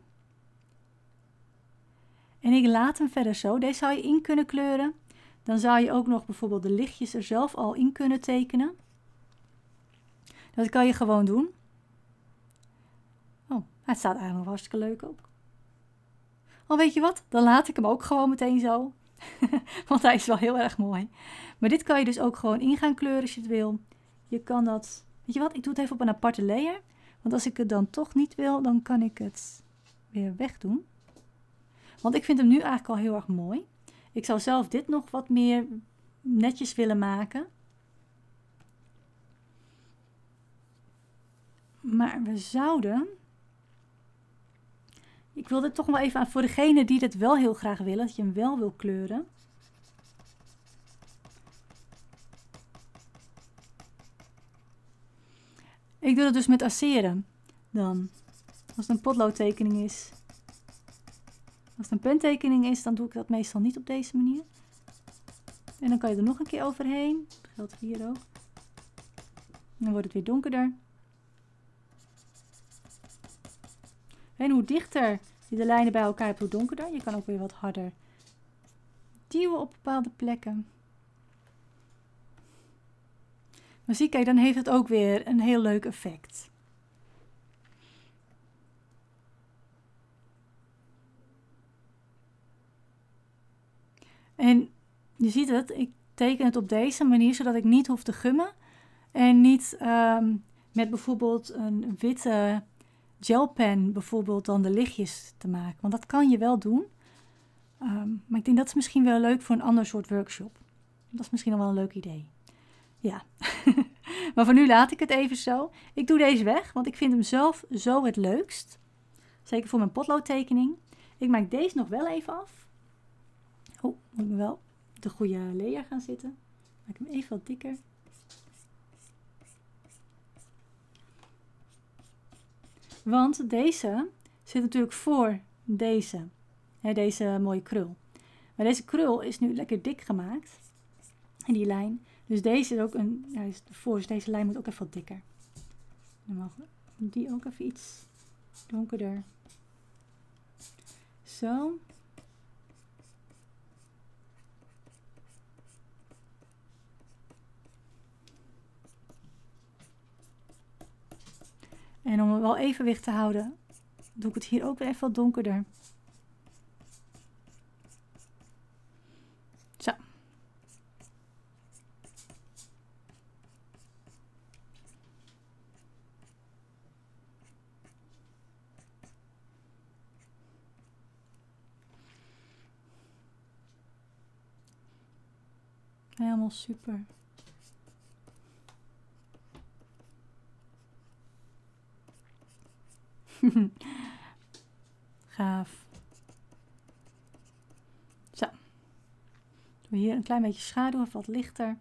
En ik laat hem verder zo. Deze zou je in kunnen kleuren. Dan zou je ook nog bijvoorbeeld de lichtjes er zelf al in kunnen tekenen. Dat kan je gewoon doen. Oh, het staat eigenlijk nog hartstikke leuk ook. Al weet je wat, dan laat ik hem ook gewoon meteen zo. Want hij is wel heel erg mooi. Maar dit kan je dus ook gewoon in gaan kleuren als je het wil. Je kan dat... Weet je wat, ik doe het even op een aparte layer. Want als ik het dan toch niet wil, dan kan ik het weer wegdoen. Want ik vind hem nu eigenlijk al heel erg mooi. Ik zou zelf dit nog wat meer netjes willen maken. Maar we zouden... Ik wil dit toch wel even aan voor degene die dit wel heel graag willen. Dat je hem wel wil kleuren. Ik doe dat dus met asseren. Dan. Als het een potloodtekening is. Als het een pentekening is, dan doe ik dat meestal niet op deze manier. En dan kan je er nog een keer overheen. Dat geldt hier ook. Dan wordt het weer donkerder. En hoe dichter je de lijnen bij elkaar hebt, hoe donkerder. Je kan ook weer wat harder duwen op bepaalde plekken. Maar zie, kijk, dan heeft het ook weer een heel leuk effect. En je ziet het, ik teken het op deze manier, zodat ik niet hoef te gummen. En niet met bijvoorbeeld een witte gelpen bijvoorbeeld dan de lichtjes te maken. Want dat kan je wel doen. Maar ik denk dat is misschien wel leuk voor een ander soort workshop. Dat is misschien nog wel een leuk idee. Ja, maar voor nu laat ik het even zo. Ik doe deze weg, want ik vind hem zelf zo het leukst. Zeker voor mijn potloodtekening. Ik maak deze nog wel even af. Oh, moet ik wel de goede layer gaan zitten. Maak hem even wat dikker. Want deze zit natuurlijk voor deze. Deze mooie krul. Maar deze krul is nu lekker dik gemaakt. En die lijn. Dus deze is ook een... Ja, dus deze lijn moet ook even wat dikker. Dan mogen we die ook even iets donkerder. Zo. En om het wel evenwicht te houden, doe ik het hier ook weer even wat donkerder. Zo. Helemaal super. Gaaf. Zo. Doe hier een klein beetje schaduw, of wat lichter.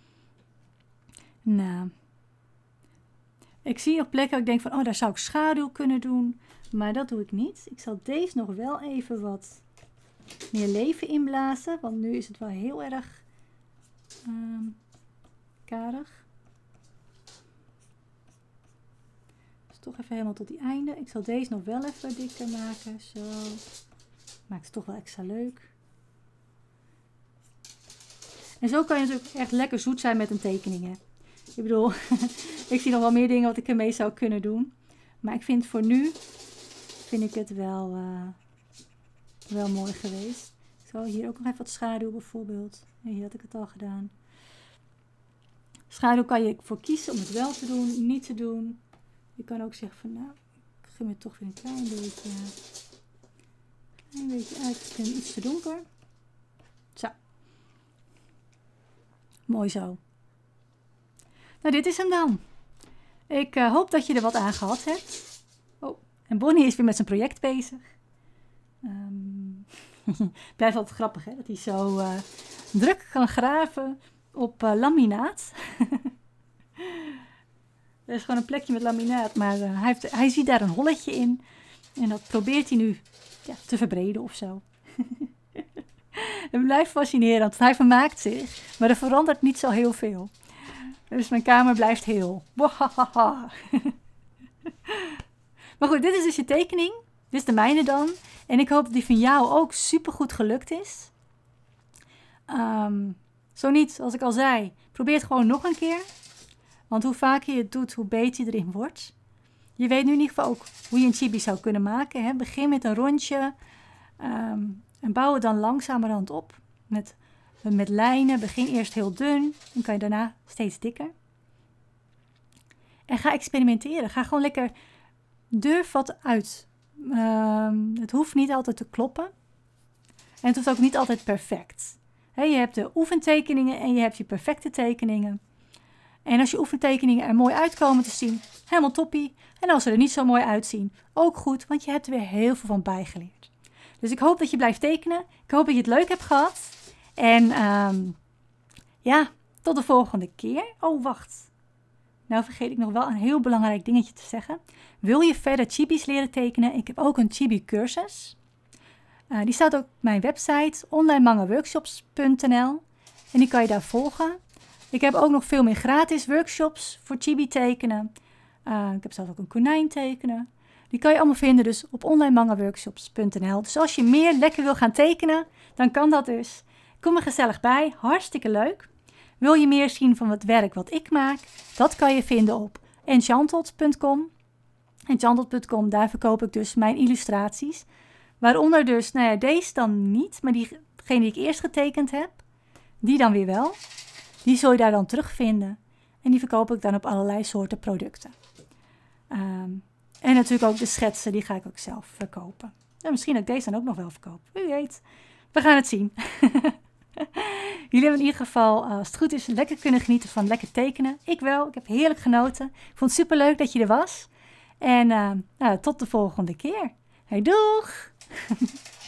Nou. Ik zie op plekken dat ik denk van, oh, daar zou ik schaduw kunnen doen. Maar dat doe ik niet. Ik zal deze nog wel even wat meer leven inblazen. Want nu is het wel heel erg karig. Dus toch even helemaal tot die einde. Ik zal deze nog wel even dikker maken. Zo. Maakt het toch wel extra leuk. En zo kan je natuurlijk echt lekker zoet zijn met een tekening. Hè? Ik bedoel, ik zie nog wel meer dingen wat ik ermee zou kunnen doen. Maar ik vind voor nu, vind ik het wel mooi geweest. Zo, hier ook nog even wat schaduw bijvoorbeeld. Hier had ik het al gedaan. Schaduw kan je voor kiezen om het wel te doen, niet te doen. Je kan ook zeggen van, nou, ik gun me toch weer een klein beetje uit. Ik vind hem iets te donker. Zo. Mooi zo. Nou, dit is hem dan. Ik hoop dat je er wat aan gehad hebt. Oh, en Bonnie is weer met zijn project bezig. Blijft altijd grappig, hè? Dat hij zo druk kan graven op laminaat. Er is gewoon een plekje met laminaat, maar hij ziet daar een holletje in. En dat probeert hij nu te verbreden of zo. Het blijft fascinerend, want hij vermaakt zich, maar er verandert niet zo heel veel. Dus mijn kamer blijft heel. Maar goed, dit is dus je tekening. Dit is de mijne dan. En ik hoop dat die van jou ook super goed gelukt is. Zo niet, zoals ik al zei, probeer het gewoon nog een keer. Want hoe vaker je het doet, hoe beter je erin wordt. Je weet nu in ieder geval ook hoe je een chibi zou kunnen maken. Hè? Begin met een rondje. En bouw het dan langzamerhand op. Met lijnen. Begin eerst heel dun. Dan kan je daarna steeds dikker. En ga experimenteren. Ga gewoon lekker. Durf wat uit. Het hoeft niet altijd te kloppen. En het hoeft ook niet altijd perfect. Je hebt de oefentekeningen en je hebt je perfecte tekeningen. En als je oefentekeningen er mooi uitkomen te zien, helemaal toppie. En als ze er niet zo mooi uitzien, ook goed, want je hebt er weer heel veel van bijgeleerd. Dus ik hoop dat je blijft tekenen. Ik hoop dat je het leuk hebt gehad. En tot de volgende keer. Oh, wacht. Nou vergeet ik nog wel een heel belangrijk dingetje te zeggen. Wil je verder chibis leren tekenen? Ik heb ook een chibi cursus. Die staat op mijn website onlinemangaworkshops.nl. En die kan je daar volgen. Ik heb ook nog veel meer gratis workshops voor chibi tekenen. Ik heb zelf ook een konijn tekenen. Die kan je allemaal vinden dus op onlinemangaworkshops.nl. Dus als je meer lekker wil gaan tekenen, dan kan dat dus. Kom er gezellig bij, hartstikke leuk. Wil je meer zien van het werk wat ik maak? Dat kan je vinden op enchanted.com. Enchanted.com, daar verkoop ik dus mijn illustraties. Waaronder dus, deze dan niet, maar die degene die ik eerst getekend heb, die dan weer wel. Die zul je daar dan terugvinden. En die verkoop ik dan op allerlei soorten producten. En natuurlijk ook de schetsen, die ga ik ook zelf verkopen. En misschien dat ik deze dan ook nog wel verkoop. Wie weet. We gaan het zien. Jullie hebben in ieder geval, als het goed is, lekker kunnen genieten van lekker tekenen. Ik wel. Ik heb heerlijk genoten. Ik vond het superleuk dat je er was. En tot de volgende keer. Hey, doeg!